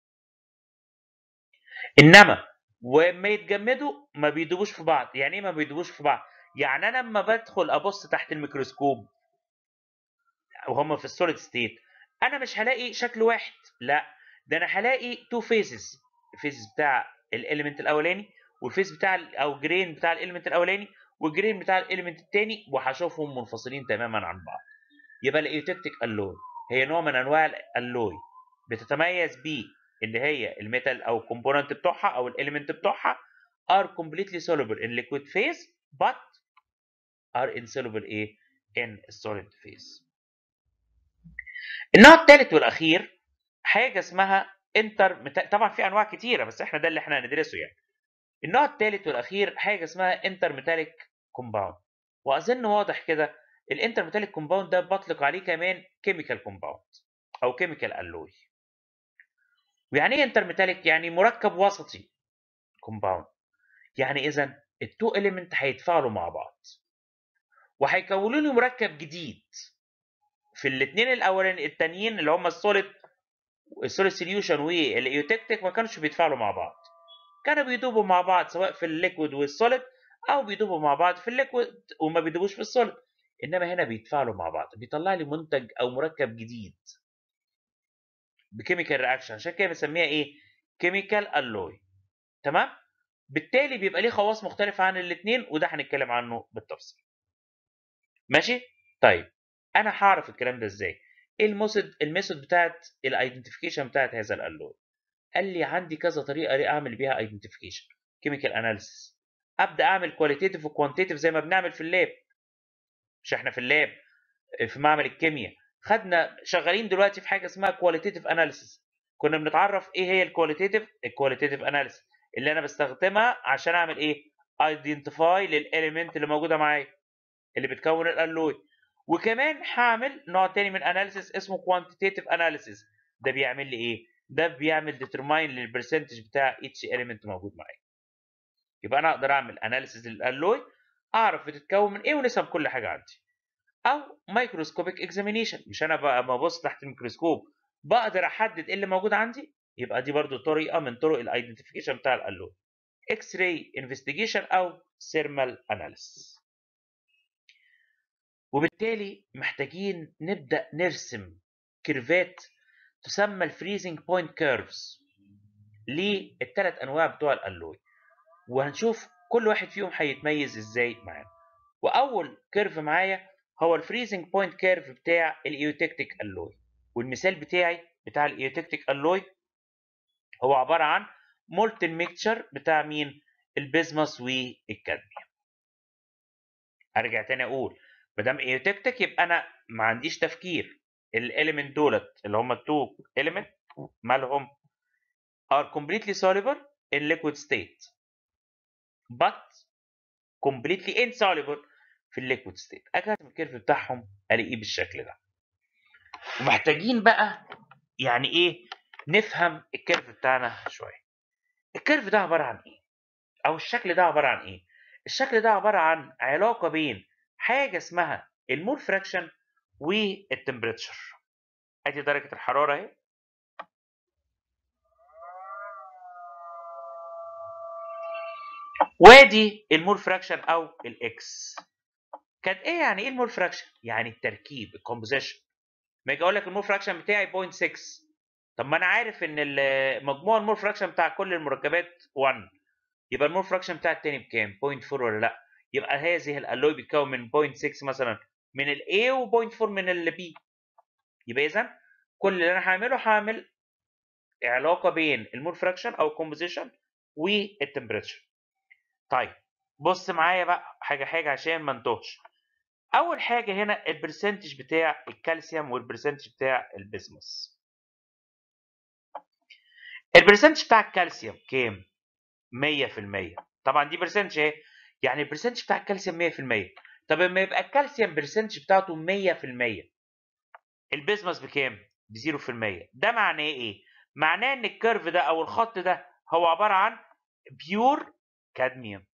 Speaker 1: انما وما يتجمدوا ما بيدوبوش في بعض. يعني ايه ما بيدوبوش في بعض؟ يعني انا لما بدخل ابص تحت الميكروسكوب وهم في السوليد ستيت انا مش هلاقي شكل واحد، لا ده انا هلاقي تو فيزز، الفيز بتاع الاليمنت الاولاني والفيز بتاع او جرين بتاع الاليمنت الاولاني والجرين بتاع الاليمنت الثاني، وهشوفهم منفصلين تماما عن بعض. يبقى الايوتكتيك الوي هي نوع من انواع الالوي بتتميز بيه ان هي الميتال او الكومبوننت بتوعها او الاليمنت بتوعها are completely soluble in liquid phase but are insoluble ايه in solid phase. النوع الثالث والاخير حاجه اسمها انتر، طبعا في انواع كتيره بس احنا ده اللي احنا هندرسه يعني. النوع الثالث والاخير حاجه اسمها انتر ميتاليك كومباوند، واظن واضح كده الانتر ميتاليك كومباوند ده بطلق عليه كمان كيميكال كومباوند او كيميكال الوي. ويعني ايه انتر ميتاليك؟ يعني مركب وسطي كومباوند، يعني اذا التو اليمنت هيتفاعلوا مع بعض وهيكونوا لي مركب جديد. في الاثنين الاولانيين التانيين اللي هم السوليد السوليد سوليوشن والايوتكتيك ما كانوش بيتفاعلوا مع بعض، كانوا بيدوبوا مع بعض سواء في الليكويد والسوليد او بيدوبوا مع بعض في الليكويد وما بيدوبوش في السوليد، انما هنا بيتفاعلوا مع بعض بيطلع لي منتج او مركب جديد بكيميكال رياكشن، عشان كده بنسميها ايه؟ كيميكال الوي. تمام؟ بالتالي بيبقى ليه خواص مختلفه عن الاثنين وده هنتكلم عنه بالتفصيل. ماشي؟ طيب انا هعرف الكلام ده ازاي؟ ايه الميثود الميثود بتاعت الايدنتيفيكيشن بتاعت هذا الالوي؟ قال لي عندي كذا طريقه اعمل بيها ايدنتيفيكيشن. كيميكال اناليسيس، ابدا اعمل كواليتيتيف وكوانتيتيف زي ما بنعمل في اللاب. مش احنا في اللاب في معمل الكيمياء خدنا شغالين دلوقتي في حاجه اسمها كواليتيتيف اناليسيس، كنا بنتعرف ايه هي الكواليتيتيف الكواليتيتيف اناليسيس اللي انا بستخدمها عشان اعمل ايه؟ ايدنتيفاي للاليمنت اللي موجوده معايا اللي بتكون الالوي. وكمان هعمل نوع تاني من اناليسيس اسمه كوانتيتيف اناليسيس، ده بيعمل لي ايه؟ ده بيعمل ديترماين للبرسنتج بتاع اتش اليمنت موجود معايا. يبقى انا اقدر اعمل اناليسيس للالوي اعرف بتتكون من ايه ونسب كل حاجه عندي. او مايكروسكوبيك اكزامينيشن، مش انا بقى ببص تحت الميكروسكوب بقدر احدد ايه اللي موجود عندي، يبقى دي برضو طريقه من طرق الايدنتيفيكيشن بتاع الالوي. اكس راي انفستيجيشن او ثيرمال اناليسيس. وبالتالي محتاجين نبدا نرسم كيرفات تسمى الفريزنج بوينت كيرفز للثلاث انواع بتوع الالوي، وهنشوف كل واحد فيهم هيتميز ازاي معانا. واول كيرف معايا هو الفريزنج بوينت كيرف بتاع الايوتكتيك الوي، والمثال بتاعي بتاع الايوتكتيك الوي هو عباره عن مولتن ميكتشر بتاع مين؟ البيزموس والكادميوم. ارجع تاني اقول ما دام ايوتكتيك يبقى انا ما عنديش تفكير، الاليمنت دولت اللي هم التو اليمنت مالهم are completely soluble in liquid state but completely insoluble في الليكويد ستيت. اجي ارسم الكيرف بتاعهم الاقيه بالشكل ده. ومحتاجين بقى يعني ايه نفهم الكيرف بتاعنا شويه. الكيرف ده عباره عن ايه؟ او الشكل ده عباره عن ايه؟ الشكل ده عباره عن علاقه بين حاجه اسمها المول فراكشن والتمبريتشر. ادي درجه الحراره اهي، وادي المول فراكشن او الاكس. كان ايه يعني ايه المول فراكشن؟ يعني التركيب الكومبوزيشن. ما اجي اقول لك المول فراكشن بتاعي صفر فاصلة ستة، طب ما انا عارف ان مجموع المول فراكشن بتاع كل المركبات واحد، يبقى المول فراكشن بتاع التاني بكام؟ صفر فاصلة أربعة ولا لا؟ يبقى هذه الالوي بتكون من صفر فاصلة ستة مثلا من الاي و صفر فاصلة أربعة من البي. يبقى اذا كل اللي انا هعمله هعمل علاقه بين المول فراكشن او الكومبوزيشن والتمبريتشر. طيب بص معايا بقى حاجه حاجه عشان ما نتوهش. اول حاجه هنا البرسنتج بتاع الكالسيوم والبرسنتج بتاع البسموس. البرسنتج بتاع الكالسيوم كام؟ مية في المية. طبعا دي برسنتج اهي، يعني البرسنتج بتاع الكالسيوم مية في المية. طب لما يبقى الكالسيوم برسنتج بتاعته مية في المية البسموس بكام؟ ب صفر في المية. ده معناه ايه؟ معناه ان الكيرف ده او الخط ده هو عباره عن بيور كادميوم.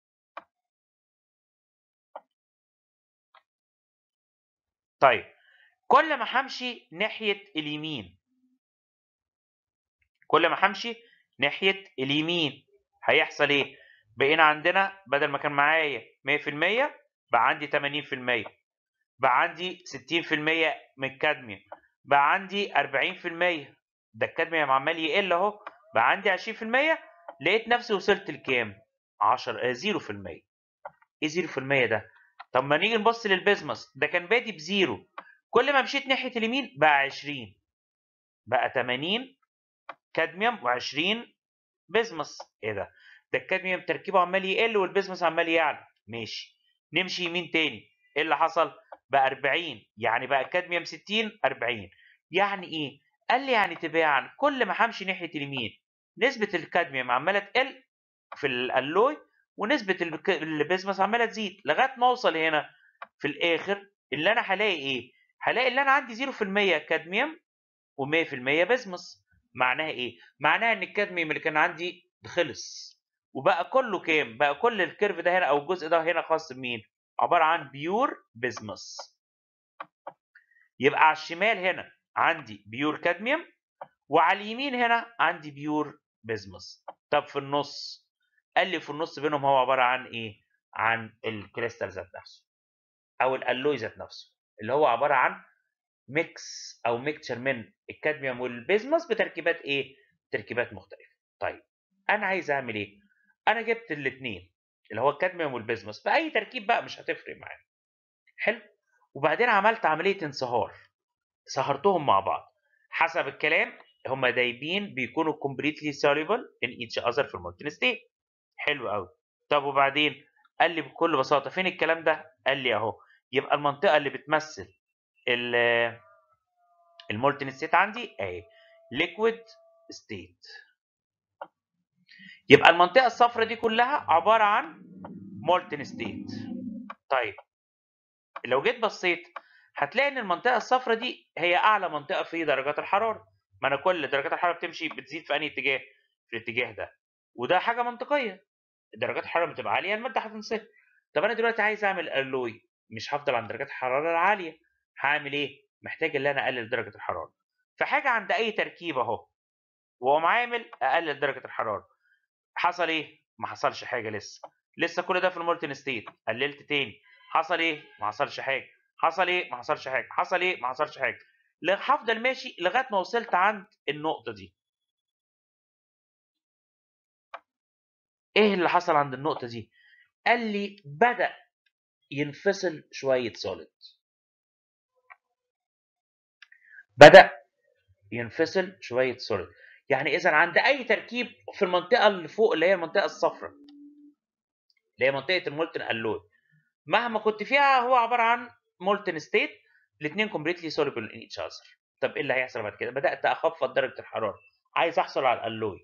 Speaker 1: طيب كل ما همشي ناحيه اليمين كل ما همشي ناحيه اليمين هيحصل ايه؟ بقينا عندنا بدل ما كان معايا مية في المية بقى عندي تمانين في المية، بقى عندي ستين في المية من الكادميوم، بقى عندي أربعين في المية. ده الكادميوم عمال يقل اهو، بقى عندي عشرين في المية. لقيت نفسي وصلت لكام؟ عشرة صفر في المية. ايه صفر في المية ده؟ طب ما نيجي نبص للبيزمس، ده كان بادي بزيرو، كل ما مشيت ناحيه اليمين بقى عشرين، بقى تمانين كادميوم و20 بيزمس. ايه ده؟ ده الكادميوم تركيبه عمال يقل والبيزمس عمال يعلى. ماشي، نمشي يمين تاني. ايه اللي حصل؟ بقى أربعين، يعني بقى كادميوم ستين أربعين. يعني ايه؟ قال لي يعني تباعا كل ما همشي ناحيه اليمين نسبه الكادميوم عماله تقل في الالوي، ونسبه الك- البيزمس عماله تزيد لغايه ما اوصل هنا في الاخر. اللي انا هلاقي ايه؟ هلاقي اللي انا عندي صفر في المية كادميوم و100 في المية بيزمس. معناها ايه؟ معناها ان الكادميوم اللي كان عندي خلص، وبقى كله كام؟ بقى كل الكيرف ده هنا او الجزء ده هنا خاص بمين؟ عباره عن بيور بيزمس. يبقى على الشمال هنا عندي بيور كادميوم، وعلى اليمين هنا عندي بيور بيزمس. طب في النص؟ قال لي في النص بينهم هو عباره عن ايه؟ عن الكريستال ذات نفسه او الالوي ذات نفسه، اللي هو عباره عن ميكس او ميكتشر من الكادميوم والبيزمس بتركيبات ايه؟ تركيبات مختلفه. طيب انا عايز اعمل ايه؟ انا جبت الاثنين اللي هو الكادميوم والبيزمس باي تركيب بقى مش هتفرق معايا. حلو. وبعدين عملت عمليه انصهار، صهرتهم مع بعض حسب الكلام. هما دايبين بيكونوا completely soluble in each other في المولتن ستيت. حلو قوي. طب وبعدين؟ قال لي بكل بساطه فين الكلام ده؟ قال لي اهو. يبقى المنطقه اللي بتمثل المولتن ستيت عندي اهي ليكويد ستيت. يبقى المنطقه الصفراء دي كلها عباره عن مولتن ستيت. طيب لو جيت بصيت هتلاقي ان المنطقه الصفراء دي هي اعلى منطقه في درجات الحراره. ما انا كل درجات الحراره بتمشي بتزيد في انهي اتجاه؟ في الاتجاه ده. وده حاجه منطقيه، درجات الحراره بتبقى عاليه الماده هتنصهر. طب انا دلوقتي عايز اعمل الوي، مش هفضل عند درجات الحراره العاليه. هعمل ايه؟ محتاج ان انا اقلل درجه الحراره. فحاجه عند اي تركيب اهو واقوم عامل اقلل درجه الحراره. حصل ايه؟ ما حصلش حاجه لسه. لسه كل ده في المولتن ستيت. قللت تاني، حصل ايه؟ ما حصلش حاجه. حصل ايه؟ ما حصلش حاجه. حصل ايه؟ ما حصلش حاجه. هفضل ماشي لغايه ما وصلت عند النقطه دي. ايه اللي حصل عند النقطه دي؟ قال لي بدا ينفصل شويه سوليد. بدا ينفصل شويه سوليد. يعني اذا عند اي تركيب في المنطقه اللي فوق اللي هي المنطقه الصفراء اللي هي منطقه المولتن الوي، مهما كنت فيها هو عباره عن مولتن ستيت، الاثنين كومبليتلي سوليبل ان ايتش اذر. طب ايه اللي هيحصل بعد كده؟ بدات اخفض درجه الحراره، عايز احصل على الالوي.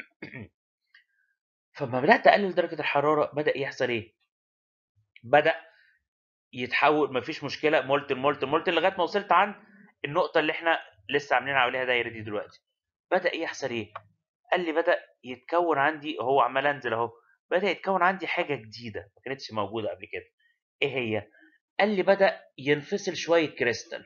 Speaker 1: فلما بدات اقلل درجه الحراره بدا يحصل ايه؟ بدا يتحول، مفيش مشكله، مولتن مولتن مولتن لغايه ما وصلت عند النقطه اللي احنا لسه عاملين عليها دايره دي دلوقتي. بدا يحصل ايه؟ قال لي بدا يتكون عندي، هو عمال انزل اهو، بدا يتكون عندي حاجه جديده ما كانتش موجوده قبل كده. ايه هي؟ قال لي بدا ينفصل شويه كريستال،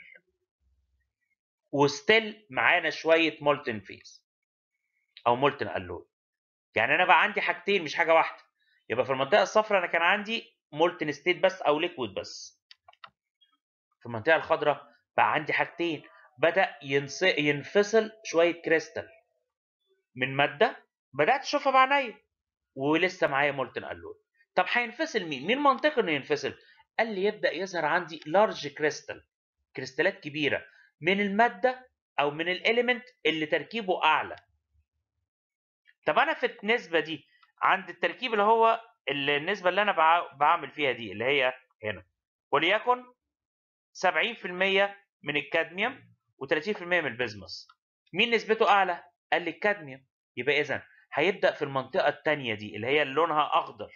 Speaker 1: وستيل معانا شويه مولتن فيز او مولتن الوي. يعني انا بقى عندي حاجتين مش حاجه واحده. يبقى في المنطقه الصفراء انا كان عندي مولتن ستيت بس او ليكويد بس. في المنطقه الخضراء بقى عندي حاجتين، بدا ينص... ينفصل شويه كريستال من ماده بدات اشوفها بعينيا، ولسه معايا مولتن الوي. طب هينفصل مين؟ مين منطقي انه ينفصل؟ قال لي يبدا يظهر عندي لارج كريستال، كريستالات كبيره من الماده او من الاليمنت اللي تركيبه اعلى. طب انا في النسبه دي عند التركيب اللي هو النسبه اللي انا بعمل فيها دي اللي هي هنا، وليكن سبعين في المية من الكادميوم و30% من البيزموس، مين نسبته اعلى؟ قال لي الكادميوم. يبقى اذا هيبدا في المنطقه الثانيه دي اللي هي اللي لونها اخضر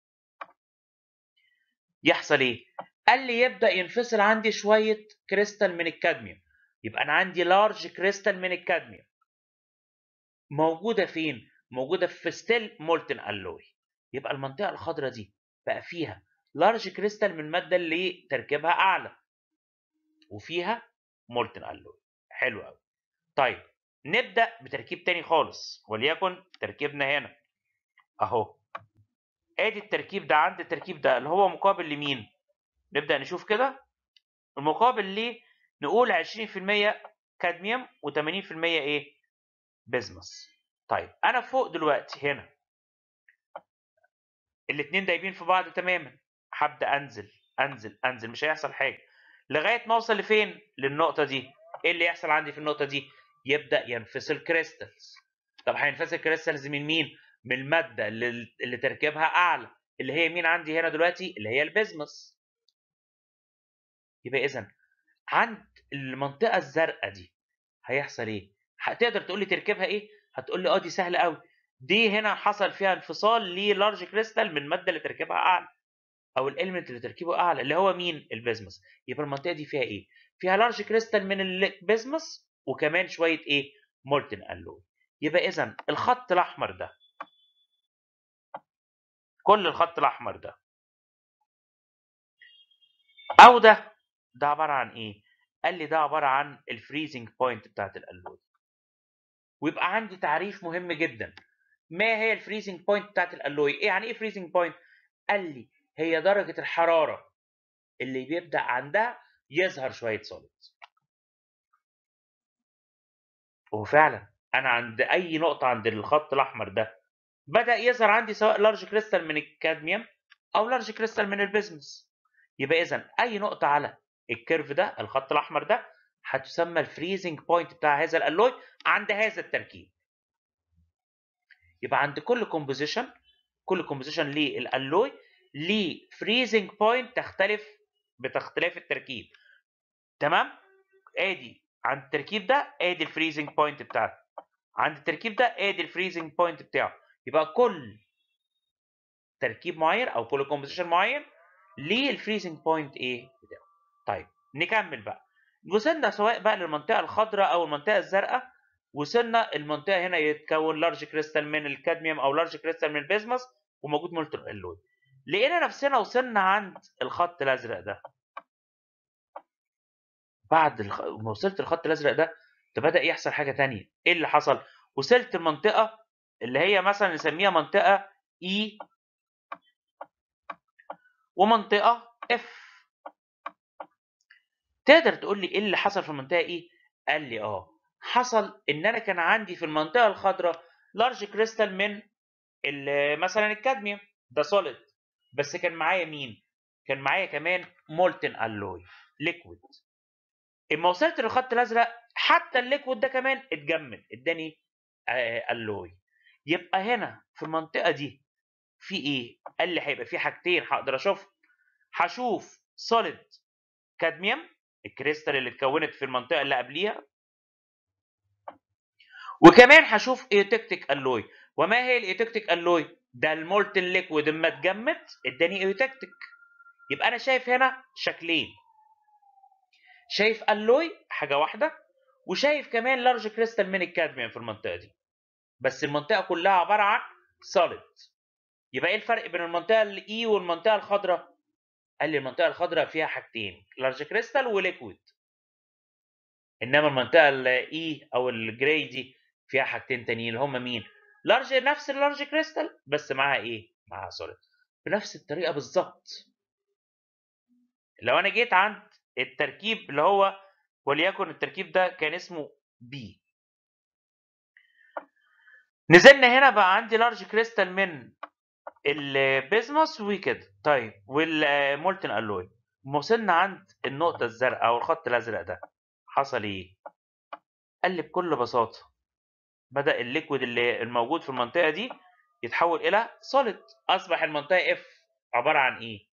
Speaker 1: يحصل ايه؟ قال لي يبدا ينفصل عندي شويه كريستال من الكادميوم. يبقى انا عندي لارج كريستال من الكادميوم موجوده فين؟ موجوده في ستيل مولتن الوي. يبقى المنطقه الخضراء دي بقى فيها لارج كريستال من الماده اللي تركيبها اعلى وفيها مولتن الوي. حلو قوي. طيب نبدا بتركيب تاني خالص، وليكن تركيبنا هنا اهو. ادي التركيب ده عند التركيب ده اللي هو مقابل لمين؟ نبدا نشوف كده. المقابل ليه؟ نقول عشرين في المية كادميوم وثمانين في المية ايه؟ بيزمس. طيب انا فوق دلوقتي هنا الاثنين دايبين في بعض تماما، هبدا انزل انزل انزل مش هيحصل حاجه لغايه ما اوصل لفين؟ للنقطه دي. ايه اللي يحصل عندي في النقطه دي؟ يبدا ينفصل كريستالز. طب هينفصل كريستالز من مين؟ من الماده اللي, اللي تركيبها اعلى، اللي هي مين عندي هنا دلوقتي؟ اللي هي البيزمس. يبقى اذا عند المنطقه الزرقاء دي هيحصل ايه؟ هتقدر تقول لي تركيبها ايه؟ هتقول لي اه دي سهله قوي، دي هنا حصل فيها انفصال للارج كريستال من الماده اللي تركيبها اعلى، او الاليمنت اللي تركيبه اعلى اللي هو مين؟ البيزمس. يبقى المنطقه دي فيها ايه؟ فيها لارج كريستال من البيزمس وكمان شويه ايه؟ مولتن الوي. يبقى اذا الخط الاحمر ده، كل الخط الاحمر ده او ده، ده عباره عن ايه؟ قال لي ده عباره عن الفريزنج بوينت بتاعت الالوي. ويبقى عندي تعريف مهم جدا، ما هي الفريزنج بوينت بتاعت الالوي؟ ايه يعني ايه فريزنج بوينت؟ قال لي هي درجه الحراره اللي بيبدا عندها يظهر شويه سوليد. وفعلا انا عند اي نقطه عند الخط الاحمر ده بدا يظهر عندي سواء لارج كريستال من الكادميوم او لارج كريستال من البيزمس. يبقى اذا اي نقطه على الكيرف ده، الخط الاحمر ده، هتسمى الفريزنج بوينت بتاع هذا الالوي عند هذا التركيب. يبقى عند كل كومبوزيشن، كل كومبوزيشن للالوي ليه فريزنج بوينت تختلف باختلاف التركيب. تمام؟ ادي عند التركيب ده ادي الفريزنج بوينت بتاعته، عند التركيب ده ادي الفريزنج بوينت بتاعه. يبقى كل تركيب معين او كل كومبوزيشن معين ليه الفريزنج بوينت ايه بتاعه. طيب نكمل بقى، وصلنا سواء بقى للمنطقه الخضراء او المنطقه الزرقاء، وصلنا المنطقه هنا يتكون لارج كريستال من الكادميوم او لارج كريستال من البيزمس وموجود مولتن الوي. لقينا نفسنا وصلنا عند الخط الازرق ده. بعد الخ... ما وصلت الخط الازرق ده ده بدا يحصل حاجه ثانيه. ايه اللي حصل؟ وصلت المنطقه اللي هي مثلا نسميها منطقه اي ومنطقه اف. تقدر تقول لي ايه اللي حصل في المنطقه ايه؟ قال لي اه حصل ان انا كان عندي في المنطقه الخضراء لارج كريستال من مثلا الكادميوم ده سوليد، بس كان معايا مين؟ كان معايا كمان مولتن الوي ليكويد. اما وصلت للخط الازرق حتى الليكويد ده كمان اتجمد اداني آه الوي. يبقى هنا في المنطقه دي في ايه؟ قال لي هيبقى في حاجتين هقدر اشوفهم. هشوف سوليد كادميوم الكريستال اللي اتكونت في المنطقه اللي قبليها، وكمان هشوف ايوتكتيك الوي. وما هي الايوتكتيك الوي؟ ده المولتن ليكويد اما اتجمد اداني ايوتكتيك. يبقى انا شايف هنا شكلين، شايف الوي حاجه واحده، وشايف كمان لارج كريستال من الكادميوم في المنطقه دي، بس المنطقه كلها عباره عن سوليد. يبقى ايه الفرق بين المنطقه الاي والمنطقه الخضراء؟ قال لي المنطقه الخضراء فيها حاجتين، لارج كريستال وليكويد، انما المنطقه الاي او الجراي دي فيها حاجتين تانيين اللي هم مين؟ لارج، نفس اللارج كريستال بس معاها ايه؟ معاها سوليد بنفس الطريقه بالظبط. لو انا جيت عند التركيب اللي هو وليكن التركيب ده كان اسمه بي، نزلنا هنا بقى عندي لارج كريستال من البيزموس وكده. طيب والمولتن الوي، وصلنا عند النقطه الزرقاء او الخط الازرق ده حصل ايه؟ قال لي بكل بساطه بدأ الليكويد اللي الموجود في المنطقة دي يتحول إلى سوليد. أصبح المنطقة F عبارة عن إيه؟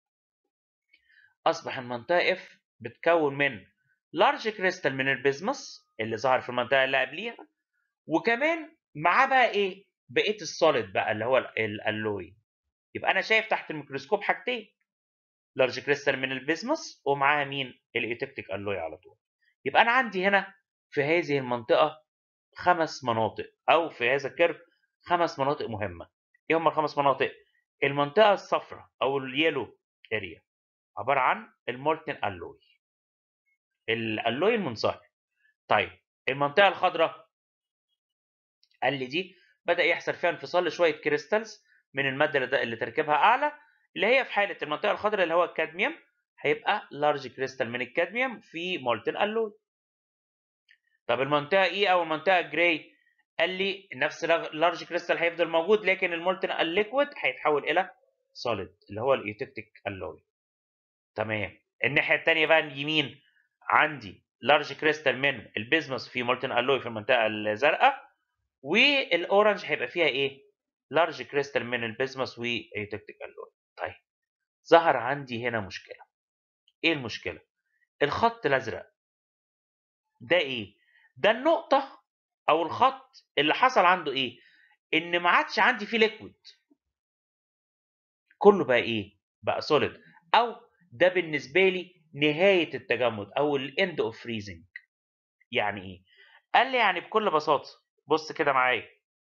Speaker 1: أصبح المنطقة F بتكون من لارج كريستال من البيزموس اللي ظهر في المنطقة اللي قبليها، وكمان معاه بقى إيه؟ بقية السوليد بقى اللي هو الألوي. يبقى أنا شايف تحت الميكروسكوب حاجتين، لارج كريستال من البيزموس ومعاها مين؟ الإيوتكتيك ألوي على طول. يبقى أنا عندي هنا في هذه المنطقة خمس مناطق، او في هذا الكيرف خمس مناطق مهمه. ايه هم الخمس مناطق؟ المنطقه الصفراء او اليلو اريا عباره عن المولتن الوي، الالوي المنصهر. طيب المنطقه الخضراء قال لي دي بدا يحصل فيها انفصال لشويه كريستالز من الماده اللي, اللي تركيبها اعلى، اللي هي في حاله المنطقه الخضراء اللي هو الكادميوم هيبقى لارج كريستال من الكادميوم في مولتن الوي. طب المنطقه اي او المنطقه جراي، قال لي نفس اللارج كريستال هيفضل موجود، لكن المولتن الليكويد هيتحول الى سوليد اللي هو الايوتكتيك الوي. تمام. الناحيه الثانيه بقى اليمين عندي لارج كريستال من البيزموس في مولتن الوي في المنطقه الزرقاء، والاورنج هيبقى فيها ايه؟ لارج كريستال من البيزموس وايوتكتيك الوي. طيب ظهر عندي هنا مشكله. ايه المشكله؟ الخط الازرق ده ايه؟ ده النقطه او الخط اللي حصل عنده ايه؟ ان ما عادش عندي فيه ليكويد، كله بقى ايه؟ بقى سوليد، او ده بالنسبه لي نهايه التجمد او الاند اوف فريزنج. يعني ايه؟ قال لي يعني بكل بساطه، بص كده معايا،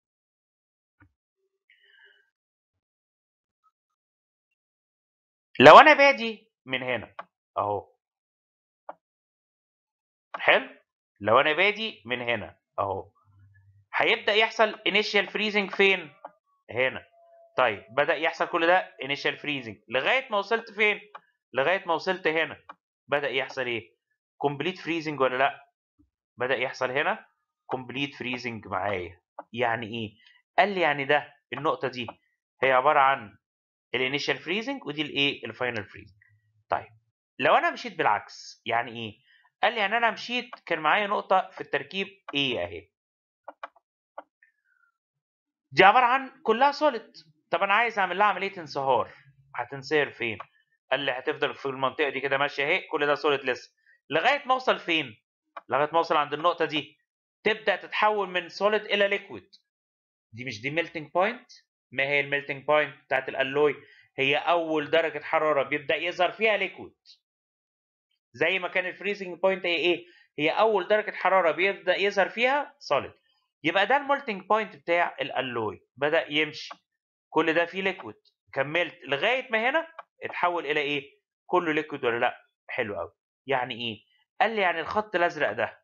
Speaker 1: لو انا بادي من هنا اهو، حلو، لو انا بادي من هنا اهو، هيبدا يحصل انيشال فريزنج فين؟ هنا. طيب بدا يحصل كل ده انيشال فريزنج لغايه ما وصلت فين؟ لغايه ما وصلت هنا، بدا يحصل ايه؟ كومبليت فريزنج ولا لا؟ بدا يحصل هنا كومبليت فريزنج معايا. يعني ايه؟ قال لي يعني ده النقطه دي هي عباره عن الانيشال فريزنج ودي الايه؟ الفاينل فريزنج. طيب لو انا مشيت بالعكس يعني ايه؟ قال لي يعني انا مشيت كان معايا نقطه في التركيب ايه اهي، دي عباره عن كلها سوليد. طب انا عايز اعمل لها عمليه انصهار، هتنصهر فين؟ قال لي هتفضل في المنطقه دي كده ماشيه اهي، كل ده سوليد لسه، لغايه ما اوصل فين؟ لغايه ما اوصل عند النقطه دي، تبدا تتحول من سوليد الى ليكويد. دي مش دي ميلتنج بوينت؟ ما هي الميلتنج بوينت بتاعت الالوي؟ هي اول درجه حراره بيبدا يظهر فيها ليكويد، زي ما كان الفريزنج بوينت هي ايه؟ هي اول درجه حراره بيبدا يظهر فيها سوليد. يبقى ده المولتنج بوينت بتاع الالوي، بدا يمشي كل ده فيه ليكويد، كملت لغايه ما هنا اتحول الى ايه؟ كله ليكويد ولا لا؟ حلو قوي. يعني ايه؟ قال لي يعني الخط الازرق ده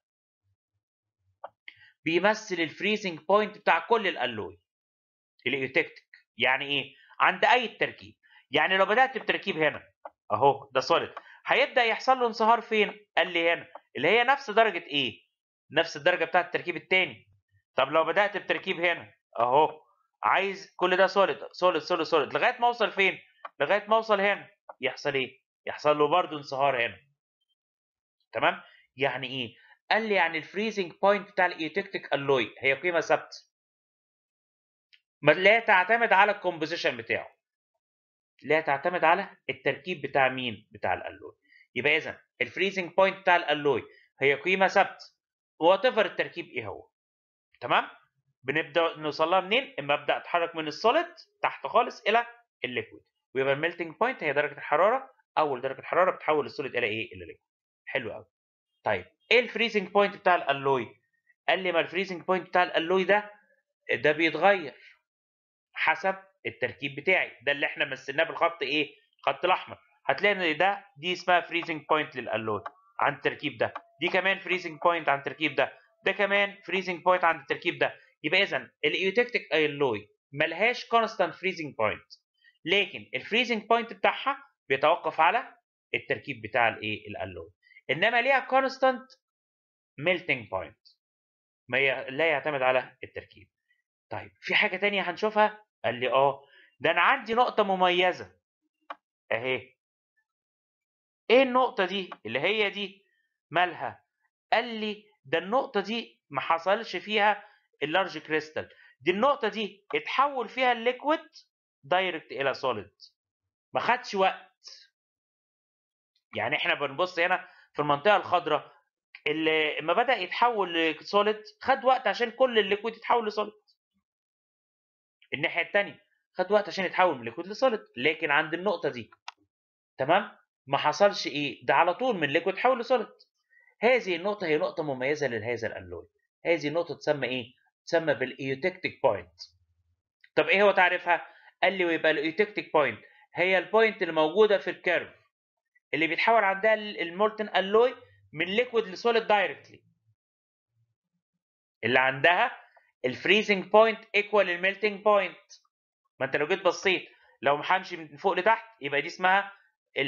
Speaker 1: بيمثل الفريزنج بوينت بتاع كل الالوي الايوتكتيك. يعني ايه؟ عند اي تركيب. يعني لو بدات بتركيب هنا اهو ده سوليد، هيبدا يحصل له انصهار فين؟ قال لي هنا، اللي هي نفس درجه ايه؟ نفس الدرجه بتاعه التركيب الثاني. طب لو بدات بتركيب هنا اهو، عايز كل ده سوليد سوليد سوليد سوليد لغايه ما اوصل فين؟ لغايه ما اوصل هنا، يحصل ايه؟ يحصل له برضه انصهار هنا. تمام؟ يعني ايه؟ قال لي يعني الفريزنج بوينت بتاع الايوتكتيك الوي هي قيمه ثابته، ما لا تعتمد على الكومبوزيشن بتاعه، لا تعتمد على التركيب بتاع مين؟ بتاع الالوي. يبقى اذا الفريزنج بوينت بتاع الالوي هي قيمه ثابته وات ايفر التركيب ايه هو. تمام؟ بنبدا نوصل لها منين؟ اما ابدا اتحرك من السوليد تحت خالص الى الليكويد، ويبقى الميلتنج بوينت هي درجه الحراره، اول درجه حراره بتحول السوليد الى ايه؟ الى ليكويد. حلو قوي. طيب ايه الفريزنج بوينت بتاع الالوي؟ قال لي ما الفريزنج بوينت بتاع الالوي ده ده بيتغير حسب التركيب بتاعي، ده اللي احنا مثلناه بالخط ايه؟ خط الاحمر. هتلاقي ان ده دي اسمها فريزنج بوينت للالوي عن التركيب ده، دي كمان فريزنج بوينت عن التركيب ده، ده كمان فريزنج بوينت عن التركيب ده. يبقى اذا الايوتكتيك الوي ملهاش كونستانت فريزنج بوينت، لكن الفريزنج بوينت بتاعها بيتوقف على التركيب بتاع الايه؟ الالوي. انما ليها كونستانت ميلتنج بوينت، ما ي- لا يعتمد على التركيب. طيب في حاجه تانية هنشوفها؟ قال لي اه، ده انا عندي نقطه مميزه اهي. ايه النقطه دي اللي هي دي؟ مالها؟ قال لي ده النقطه دي ما حصلش فيها اللارج كريستال، دي النقطه دي اتحول فيها الليكويد دايركت الى سوليد، ما خدش وقت. يعني احنا بنبص هنا في المنطقه الخضراء، اللي لما بدا يتحول لسوليد خد وقت عشان كل الليكويد يتحول لسوليد. الناحيه الثانيه خد وقت عشان يتحول من ليكويد لسوليد، لكن عند النقطه دي تمام ما حصلش ايه؟ ده على طول من ليكويد تحول لسوليد. هذه النقطه هي نقطه مميزه لهذا الالوي، هذه النقطه تسمى ايه؟ تسمى بالايوتكتيك بوينت. طب ايه هو تعريفها؟ قال لي ويبقى الايوتكتيك بوينت هي البوينت اللي موجوده في الكيرف اللي بيتحول عندها المولتن الوي من ليكويد لسوليد دايركتلي، اللي عندها الفريزنج بوينت ايكوال الميلتنج بوينت. ما انت لو جيت بصيت، لو همشي من فوق لتحت يبقى دي اسمها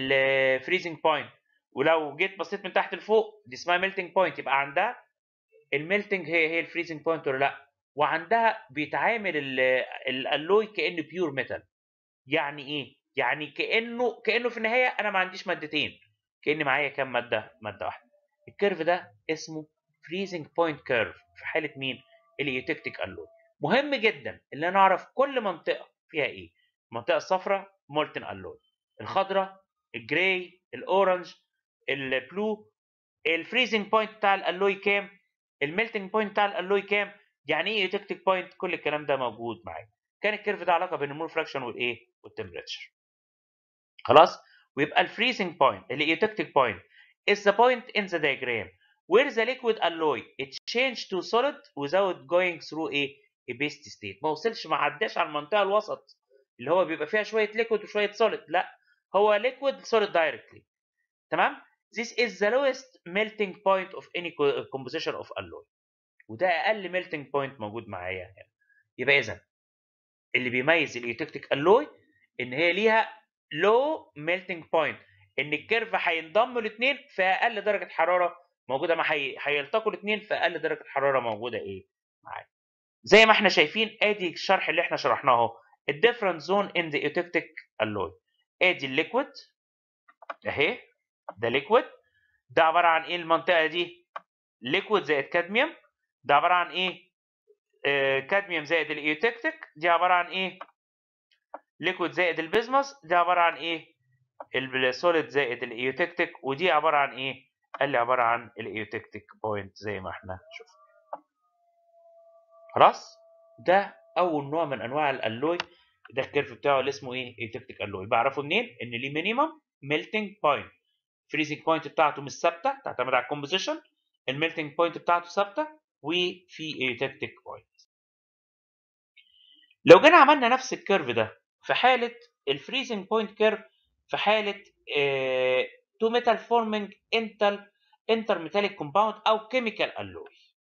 Speaker 1: الفريزنج بوينت، ولو جيت بصيت من تحت لفوق دي اسمها ميلتنج بوينت، يبقى عندها الميلتنج هي هي الفريزنج بوينت ولا لا، وعندها بيتعامل الالوي كانه بيور ميتال. يعني ايه؟ يعني كانه كانه في النهايه انا ما عنديش مادتين، كاني معايا كام ماده؟ ماده واحده. الكيرف ده اسمه فريزنج بوينت كيرف في حاله مين؟ الايوتكتيك الوي. مهم جدا ان انا اعرف كل منطقه فيها ايه. المنطقه الصفراء مولتن الوي، الخضراء الجراي، الاورنج البلو. الفريزنج بوينت بتاع الالوي كام، الميلتنج بوينت بتاع الالوي كام، يعني ايه ايوتكتيك بوينت، كل الكلام ده موجود معايا. كان الكيرف ده علاقه بين المول فراكشن والايه والتمبريتشر. خلاص. ويبقى الفريزنج بوينت الايوتكتيك بوينت is the point in the diagram where the liquid alloy it changed to solid without going through a, a base state. ما وصلش، ما عداش على المنطقه الوسط اللي هو بيبقى فيها شويه ليكويد وشويه سوليد، لا هو ليكويد سوليد دايركتلي. تمام. This is the lowest melting point of any composition of alloy. وده اقل melting point موجود معايا هنا. يبقى اذا اللي بيميز الايوتكتيك الوي ان هي ليها لو ميلتنج بوينت، ان الكيرف هينضموا الاثنين في اقل درجه حراره موجوده، ما هيلتقوا الاثنين في اقل درجه حراره موجوده ايه معايا. زي ما احنا شايفين ادي الشرح اللي احنا شرحناه اهو، الديفرنت زون ان ذا ايوتكتيك الوي. ادي الليكويد اهي، ده ليكويد، ده عباره عن ايه المنطقه دي؟ ليكويد زائد كادميوم. ده عباره عن ايه؟ آه كادميوم زائد الايوتكتيك. دي عباره عن ايه؟ ليكويد زائد البيزموس. دي عباره عن ايه؟ السوليد زائد الايوتكتيك. ودي عباره عن ايه؟ قال لي عباره عن الايوتكتيك بوينت زي ما احنا شفنا. خلاص. ده اول نوع من انواع الالوي، ده الكيرف بتاعه اللي اسمه ايه؟ ايوتكتيك الوي. بعرفه منين؟ ان ليه مينيمم ميلتنج بوينت. فريزنج بوينت بتاعته مش ثابته، تعتمد على الكومبوزيشن. الميلتنج بوينت بتاعته ثابته، وفي ايوتكتيك بوينت. لو جينا عملنا نفس الكيرف ده في حاله الفريزنج بوينت كيرف في حاله تو ميتال فورمينج انتر انتر ميتاليك كومباوند او كيميكال الوي.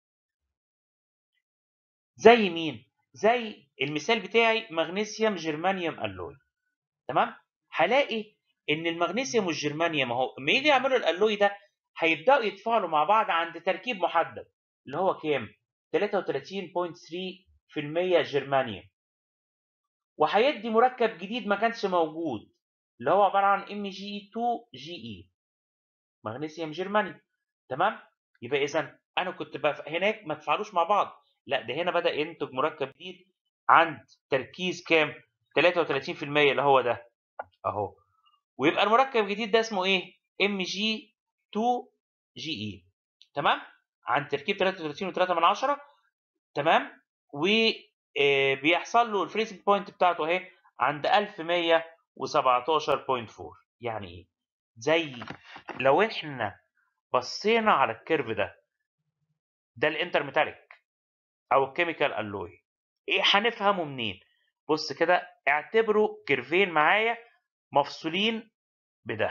Speaker 1: زي مين؟ زي المثال بتاعي مغنيسيوم جرمانيوم الوي. تمام؟ هلاقي ان المغنيسيوم والجرمانيوم اهو لما يجي يعملوا الالوي ده هيبداوا يتفاعلوا مع بعض عند تركيب محدد اللي هو كام؟ ثلاثة وثلاثين فاصلة ثلاثة بالمية جرمانيوم، وهيدي مركب جديد ما كانش موجود اللي هو عباره عن ام جي اتنين جي اي، مغنيسيوم جرمانيوم. تمام. يبقى اذا انا كنت بقى هناك ما تفاعلوش مع بعض، لا ده هنا بدا ينتج مركب جديد عند تركيز كام؟ ثلاثة وثلاثين بالمية اللي هو ده اهو. ويبقى المركب الجديد ده اسمه ايه؟ ام جي اتنين جي اي. تمام. عند تركيب ثلاثة وثلاثين فاصلة ثلاثة من عشرة. تمام. وبيحصل له الفريزنج بوينت بتاعته اهي عند ألف ومية وسبعتاشر فاصلة أربعة. يعني ايه؟ زي لو احنا بصينا على الكيرف ده، ده الانتر ميتاليك او الكيميكال الوي، ايه هنفهمه منين؟ بص كده، اعتبروا كيرفين معايا مفصولين بده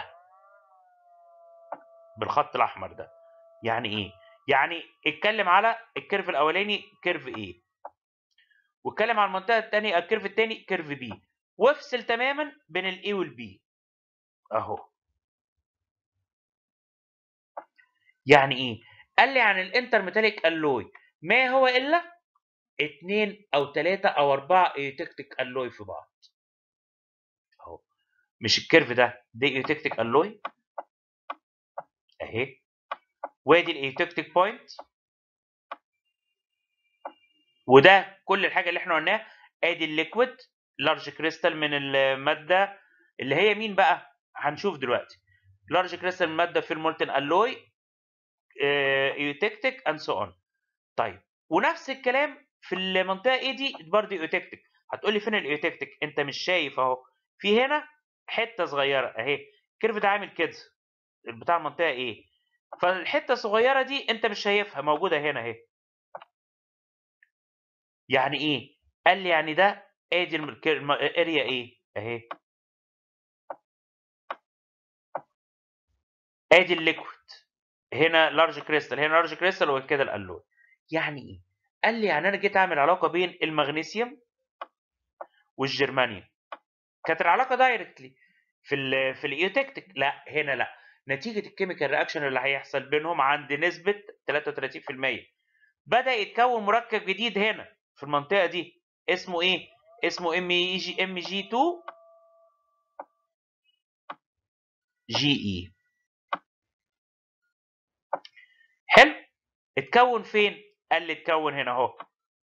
Speaker 1: بالخط الاحمر ده. يعني ايه؟ يعني اتكلم على الكيرف الاولاني كيرف ايه، واتكلم على المنطقه الثانيه الكيرف الثاني كيرف بي، وافصل تماما بين الاي والبي اهو. يعني ايه؟ قال لي عن الانتر ميتاليك الوي ما هو الا اتنين او تلاتة او اربعة ايوتكتيك الوي في بعض اهو. مش الكيرف ده دي ايوتكتيك الوي اهي، وادي الايوتكتيك بوينت، وده كل الحاجه اللي احنا قلناها. ادي الليكويد لارج كريستال من الماده اللي هي مين بقى؟ هنشوف دلوقتي. لارج كريستال من الماده في المولتن الوي ايوتكتيك اند سو اون. طيب ونفس الكلام في المنطقه ايه دي برضه ايوتكتيك. هتقول لي فين الايوتكتيك؟ انت مش شايف اهو، في هنا حته صغيره اهي، الكيرف ده عامل كده بتاع المنطقه ايه، فالحته الصغيره دي انت مش شايفها، موجوده هنا اهي. يعني ايه؟ قال لي يعني ده ادي الاريا ايه اهي، ادي الليكويد هنا لارج كريستال، هنا لارج كريستال وكده الالوي. يعني ايه؟ قال لي يعني انا جيت اعمل علاقه بين المغنيسيوم والجرمانيوم، كانت العلاقه دايركتلي في ال في الايوتكتيك. لا هنا لا، نتيجه الكيميكال رياكشن اللي هيحصل بينهم عند نسبه ثلاثة وثلاثين بالمية بدأ يتكون مركب جديد هنا في المنطقة دي اسمه ايه؟ اسمه ام جي ام جي اتنين جي اي. حلو؟ اتكون فين؟ قال لي اتكون هنا اهو.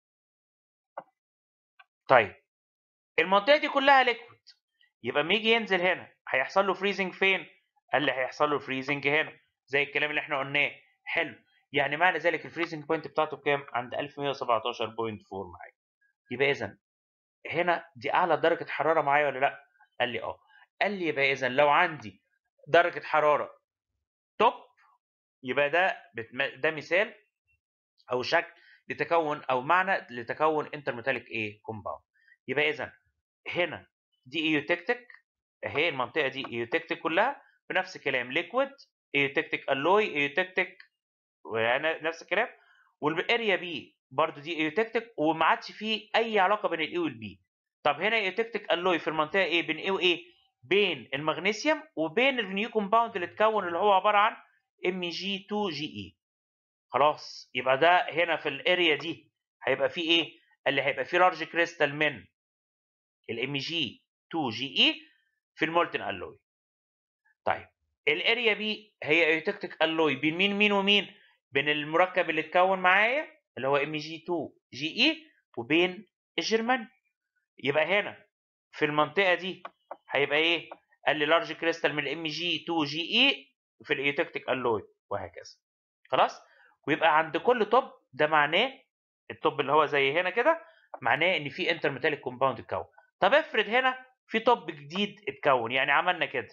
Speaker 1: طيب المنطقة دي كلها ليكويد، يبقى لما يجي ينزل هنا هيحصل له فريزنج فين؟ قال لي هيحصل له فريزنج هنا زي الكلام اللي احنا قلناه. حلو، يعني معنى ذلك الفريزنج بوينت بتاعته بكام؟ عند ألف ومية وسبعتاشر فاصلة أربعة معايا. يبقى اذا هنا دي اعلى درجه حراره معايا ولا لا؟ قال لي اه. قال لي يبقى اذا لو عندي درجه حراره توب، يبقى ده ده مثال او شكل لتكون او معنى لتكون انترميتاليك ايه كومباوند. يبقى اذا هنا دي ايوتكتيك اهي، المنطقه دي ايوتكتيك كلها بنفس الكلام، ليكويد ايوتكتيك الوي ايوتكتيك نفس الكلام. والاريا بي برضو دي ايوتكتيك وما عادش فيه اي علاقه بين الاي والبي. طب هنا ايوتكتيك الوي في المنطقه ايه؟ بين ايه وايه؟ بين المغنيسيوم وبين النيو كومباوند اللي اتكون اللي هو عباره عن ام جي اتنين جي اي. خلاص، يبقى ده هنا في الاريا دي هيبقى فيه ايه؟ اللي هيبقى فيه لارج كريستال من الام جي اتنين جي اي في المولتن الوي. طيب الاريا بي هي ايوتكتيك الوي بين مين مين ومين؟ بين المركب اللي اتكون معايا اللي هو ام جي اتنين جي اي وبين الجرماني. يبقى هنا في المنطقه دي هيبقى ايه؟ قال لي لارج كريستال من الام جي اتنين جي اي في الايوتكتيك الوي وهكذا. خلاص، ويبقى عند كل توب ده معناه التوب اللي هو زي هنا كده معناه ان في انترميتاليك كومباوند اتكون. طب افرض هنا في توب جديد اتكون، يعني عملنا كده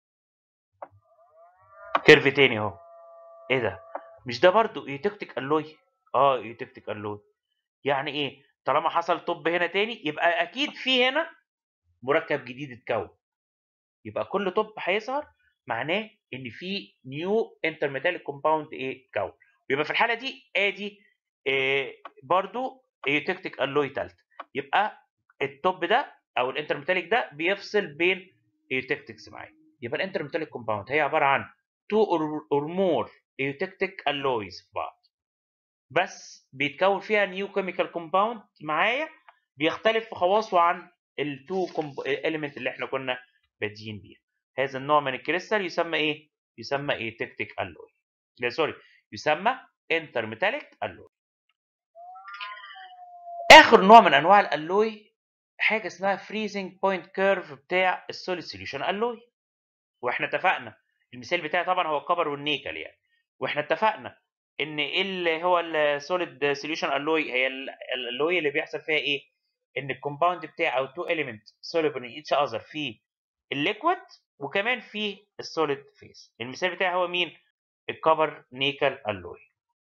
Speaker 1: كيرف تاني اهو. ايه ده؟ مش ده برضو ايوتكتيك الوي؟ اه ايوتكتيك الوي. يعني ايه؟ طالما حصل توب هنا تاني يبقى اكيد في هنا مركب جديد اتكون. يبقى كل توب هيظهر معناه ان في نيو انترميتاليك كومباوند ايه اتكون. يبقى في الحاله دي ادي إيه برضو ايوتكتيك الوي ثالثه. يبقى التوب ده او الانترميتاليك ده بيفصل بين ايوتكتيكس معايا. يبقى الانترميتاليك كومباوند هي عباره عن تو اور مور ايوتكتيك الويز في بعض، بس بيتكون فيها نيو كيميكال كومباوند معايا بيختلف في خواصه عن التو اليمنت اللي احنا كنا بادئين بيها. هذا النوع من الكريستال يسمى ايه؟ يسمى ايتكتيك الوي. لا سوري، يسمى انترميتاليك الوي. اخر نوع من انواع الالوي حاجه اسمها فريزنج بوينت كيرف بتاع السوليد سوليوشن الوي. واحنا اتفقنا المثال بتاعي طبعا هو الكبر والنيكل يعني. واحنا اتفقنا ان ايه اللي هو السوليد سوليوشن الوي؟ هي الالوي اللي بيحصل فيها ايه؟ ان الكومباوند بتاعي او تو اليمنت سوليبل ان ايتش اذر في الليكويد وكمان في السوليد فيس. المثال بتاعي هو مين؟ الكبر نيكل الوي.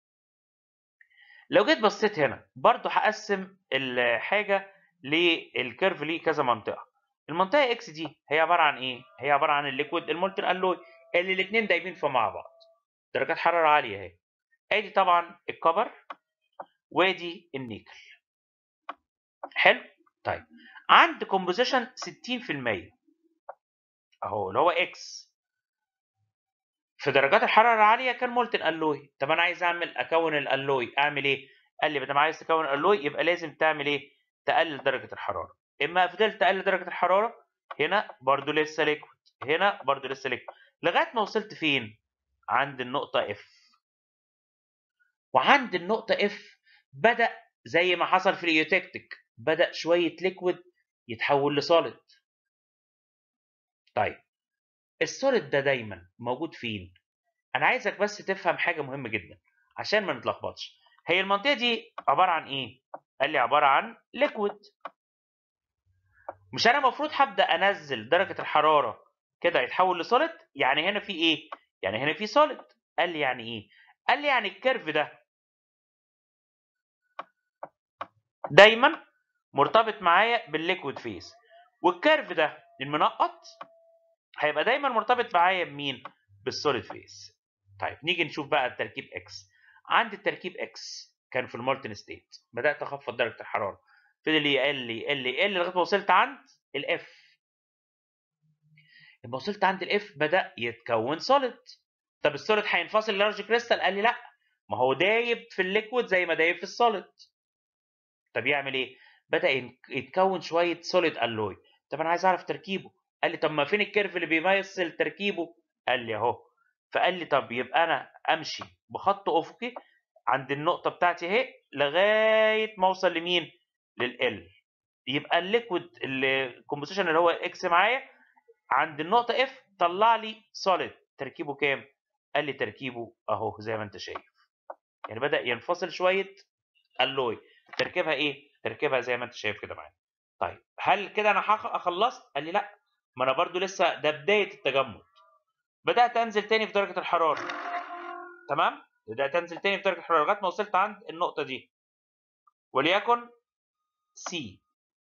Speaker 1: لو جيت بصيت هنا برضو هقسم الحاجه للكيرف ليه كذا منطقه. المنطقه اكس دي هي عباره عن ايه؟ هي عباره عن الليكويد المولتن الوي اللي الاثنين دايبين في مع بعض، درجات حراره عاليه اهي. ادي طبعا الكبر وادي النيكل. حلو. طيب عند كومبوزيشن ستين في المية اهو اللي هو اكس في درجات الحراره العاليه كان مولتن الوي. طب انا عايز اعمل اكون الالوي اعمل ايه؟ قال لي بدل ما عايز تكون الالوي يبقى لازم تعمل ايه؟ تقلل درجه الحراره. اما فضلت تقلل درجه الحراره هنا برضو لسه ليكويد، هنا برضو لسه ليكويد، لغايه ما وصلت فين؟ عند النقطه اف. وعند النقطه اف بدا زي ما حصل في الايوتكتيك بدا شويه ليكويد يتحول لسوليد. طيب السوليد ده دايما موجود فين؟ انا عايزك بس تفهم حاجه مهمه جدا عشان ما نتلخبطش. هي المنطقه دي عباره عن ايه؟ قال لي عباره عن ليكويد. مش انا المفروض هبدا انزل درجه الحراره كده يتحول لسوليد؟ يعني هنا في ايه؟ يعني هنا في سوليد. قال لي يعني ايه؟ قال لي يعني الكيرف ده دايما مرتبط معايا بالليكويد فيز، والكيرف ده المنقط هيبقى دايما مرتبط معايا بمين؟ بالسوليد فيز. طيب نيجي نشوف بقى التركيب اكس. عند التركيب اكس كان في المولتن ستيت بدات اخفض درجه الحراره، فضل يقل يقل يقل لغايه ما وصلت عند الاف. لما وصلت عند الاف بدا يتكون سوليد. طب السوليد هينفصل لارج كريستال؟ قال لي لا، ما هو دايب في الليكويد زي ما دايب في السوليد. طب يعمل ايه؟ بدا يتكون شويه سوليد الوي. طب انا عايز اعرف تركيبه. قال لي طب ما فين الكيرف اللي بيمثل تركيبه؟ قال لي اهو. فقال لي طب يبقى انا امشي بخط افقي عند النقطه بتاعتي اهي لغايه ما اوصل لمين؟ لل يبقى الليكويد الكومبوزيشن اللي هو اكس معايا عند النقطه اف طلع لي سوليد. تركيبه كام؟ قال لي تركيبه اهو زي ما انت شايف. يعني بدا ينفصل شويه الوي. تركيبها ايه؟ تركيبها زي ما انت شايف كده معايا. طيب هل كده انا خلصت؟ قال لي لا، ما انا برضو لسه ده بدايه التجمد. بدات انزل تاني في درجه الحراره. تمام؟ بدات انزل تاني في درجه الحراره لغايه ما وصلت عند النقطه دي وليكن سي.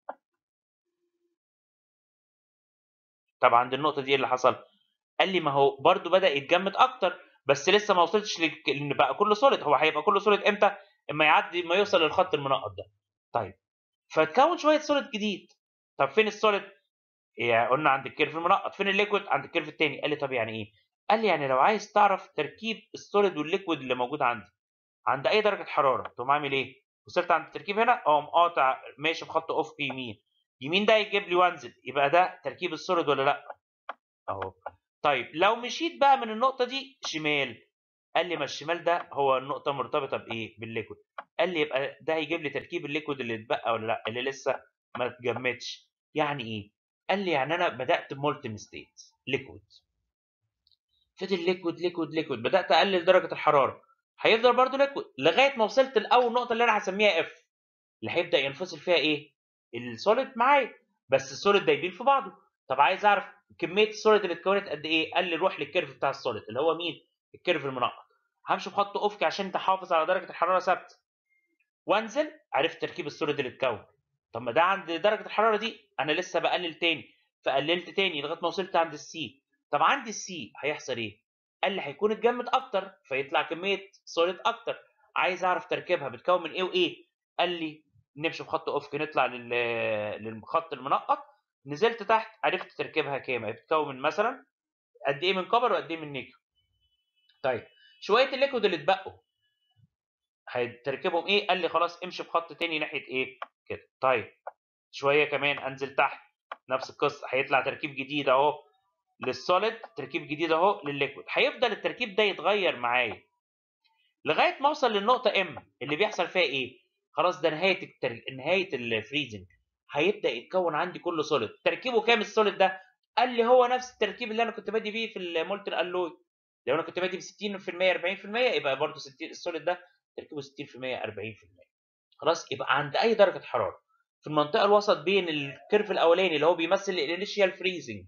Speaker 1: طب عند النقطه دي ايه اللي حصل؟ قال لي ما هو برضو بدا يتجمد اكتر بس لسه ما وصلتش لان بقى كله سوليد. هو هيبقى كله سوليد امتى؟ اما يعدي ما يوصل للخط المنقط ده. طيب فتكون شويه سوليد جديد. طب فين السوليد؟ يعني قلنا عند الكيرف المنقط. فين الليكويد؟ عند الكيرف الثاني. قال لي طب يعني ايه؟ قال لي يعني لو عايز تعرف تركيب السوليد والليكويد اللي موجود عندي عند اي درجه حراره تقوم عامل ايه؟ وصلت عند التركيب هنا اقوم قاطع ماشي بخط افقي يمين. يمين ده يجيب لي وانزل يبقى ده تركيب السوليد ولا لا؟ اهو. طيب لو مشيت بقى من النقطه دي شمال. قال لي ما الشمال ده هو النقطه مرتبطه بايه؟ بالليكويد. قال لي يبقى ده هيجيب لي تركيب الليكويد اللي اتبقى ولا لا؟ اللي لسه ما اتجمدش. يعني ايه؟ قال لي يعني انا بدات بمولتن ستيت ليكويد. فضل ليكويد ليكويد ليكويد. بدات اقلل درجه الحراره. هيفضل برضه ليكويد لغايه ما وصلت لاول نقطه اللي انا هسميها اف اللي هيبدا ينفصل فيها ايه؟ السوليد معايا. بس السوليد دايبين في بعضه. طب عايز اعرف كميه السوليد اللي اتكونت قد ايه؟ قال لي روح للكيرف بتاع السوليد اللي هو مين؟ الكيرف المنقط. همشي بخط افقي عشان تحافظ على درجه الحراره ثابته. وانزل عرفت تركيب السوليد اللي اتكون. طب ما ده عند درجه الحراره دي انا لسه بقلل تاني. فقللت تاني لغايه ما وصلت عند السي. طب عند السي هيحصل ايه؟ قال لي هيكون اتجمد اكتر فيطلع كميه سوليد اكتر. عايز اعرف تركيبها بتكون من ايه وايه؟ قال لي نمشي بخط افقي نطلع لل... للخط المنقط. نزلت تحت عرفت تركيبها كام. بتتكون من مثلا قد ايه من كبر وقد ايه من نيكل. طيب شويه الليكويد اللي اتبقوا هتركبهم ايه؟ قال لي خلاص امشي بخط تاني ناحيه ايه؟ كده. طيب شويه كمان انزل تحت نفس القصه هيطلع تركيب جديد اهو للسوليد. تركيب جديد اهو للليكويد. هيفضل التركيب ده يتغير معايا لغايه ما اوصل للنقطه ام اللي بيحصل فيها ايه؟ خلاص ده نهايه التر... نهايه الفريزنج. هيبدا يتكون عندي كله سوليد. تركيبه كام السوليد ده؟ قال لي هو نفس التركيب اللي انا كنت بادي بيه في المولتن الوي. لو انا كنت بادي ب ستين في المية أربعين في المية يبقى برضه ستين السوليد ده تركيبه ستين في المية أربعين في المية. خلاص يبقى عند اي درجه حراره في المنطقه الوسط بين الكيرف الاولاني اللي هو بيمثل الانيشيال فريزنج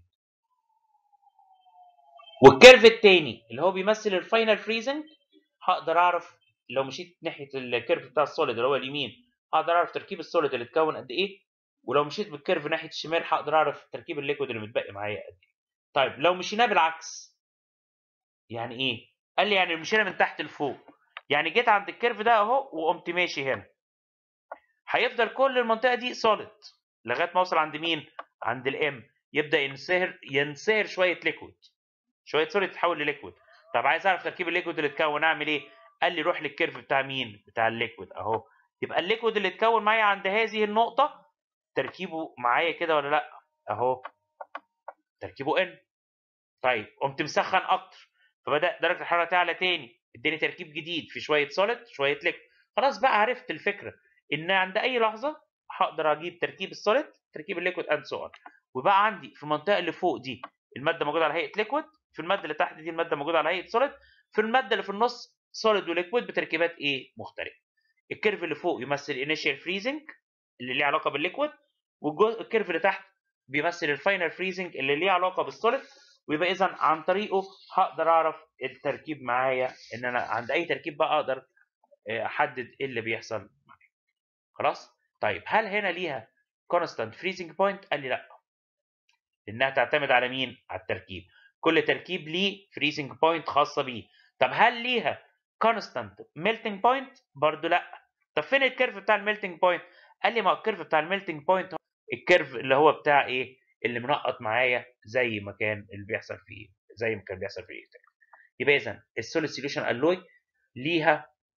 Speaker 1: والكيرف الثاني اللي هو بيمثل الفاينل فريزنج هقدر اعرف لو مشيت ناحيه الكيرف بتاع السوليد اللي هو اليمين هقدر اعرف تركيب السوليد اللي اتكون قد ايه. ولو مشيت بالكيرف ناحيه الشمال هقدر اعرف تركيب الليكويد اللي متبقي معايا قد ايه. طيب لو مشيناه بالعكس يعني ايه؟ قال لي يعني مشينا من تحت لفوق. يعني جيت عند الكيرف ده اهو وقمت ماشي هنا. هيفضل كل المنطقه دي سوليد لغايه ما اوصل عند مين؟ عند الام. يبدا ينصهر ينصهر شويه ليكويد. شويه سوليد تتحول لليكويد. طب عايز اعرف تركيب الليكويد اللي اتكون اعمل ايه؟ قال لي روح للكيرف بتاع مين؟ بتاع الليكويد اهو. يبقى الليكويد اللي اتكون معايا عند هذه النقطه تركيبه معايا كده ولا لا؟ اهو تركيبه ان. طيب قمت مسخن اكتر فبدا درجه الحراره تعلى تاني. اداني تركيب جديد في شويه سوليد شويه ليكويد. خلاص بقى عرفت الفكره ان عند اي لحظه هقدر اجيب تركيب السوليد تركيب الليكويد اند سو اون. وبقى عندي في المنطقه اللي فوق دي الماده موجوده على هيئه ليكويد. في الماده اللي تحت دي الماده موجوده على هيئه سوليد. في الماده اللي في النص سوليد وليكويد بتركيبات ايه؟ مختلفه. الكيرف اللي فوق يمثل انيشال فريزنج اللي ليه علاقه بالليكويد. والكيرف اللي تحت بيمثل الفاينل فريزنج اللي ليه علاقه بالسوليد. ويبقى اذا عن طريقه هقدر اعرف التركيب معايا ان انا عند اي تركيب بقى اقدر احدد ايه اللي بيحصل معايا. خلاص. طيب هل هنا ليها كونستانت فريزنج بوينت؟ قال لي لا، لانها تعتمد على مين؟ على التركيب. كل تركيب ليه فريزنج بوينت خاصه بيه. طب هل ليها كونستانت ميلتنج بوينت؟ برضو لا. طب فين الكيرف بتاع الميلتنج بوينت؟ قال لي ما هو الكيرف بتاع الميلتنج بوينت الكيرف اللي هو بتاع ايه؟ اللي منقط معايا زي ما كان اللي بيحصل فيه زي ما كان بيحصل فيه. يبقى اذا السوليد سوليوشن الوي ليها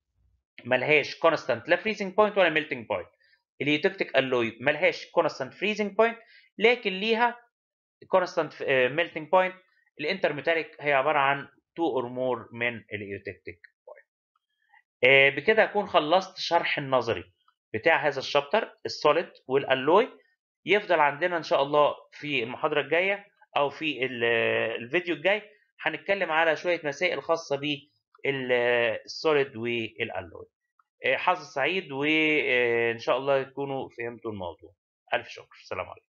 Speaker 1: ملهاش كونستانت لا فريزنج بوينت ولا ميلتنج بوينت. اليوتكتيك الوي ملهاش كونستانت فريزنج بوينت لكن ليها كونستانت ميلتنج بوينت. الانترميتاليك هي عباره عن تو اور مور من اليوتكتيك بوينت. بكده اكون خلصت شرح النظري بتاع هذا الشابتر السوليد والالوي. يفضل عندنا ان شاء الله في المحاضره الجايه او في الفيديو الجاي هنتكلم على شويه مسائل خاصه بالسوليد والالوي. حظ سعيد وان شاء الله تكونوا فهمتوا الموضوع. الف شكر. سلام عليكم.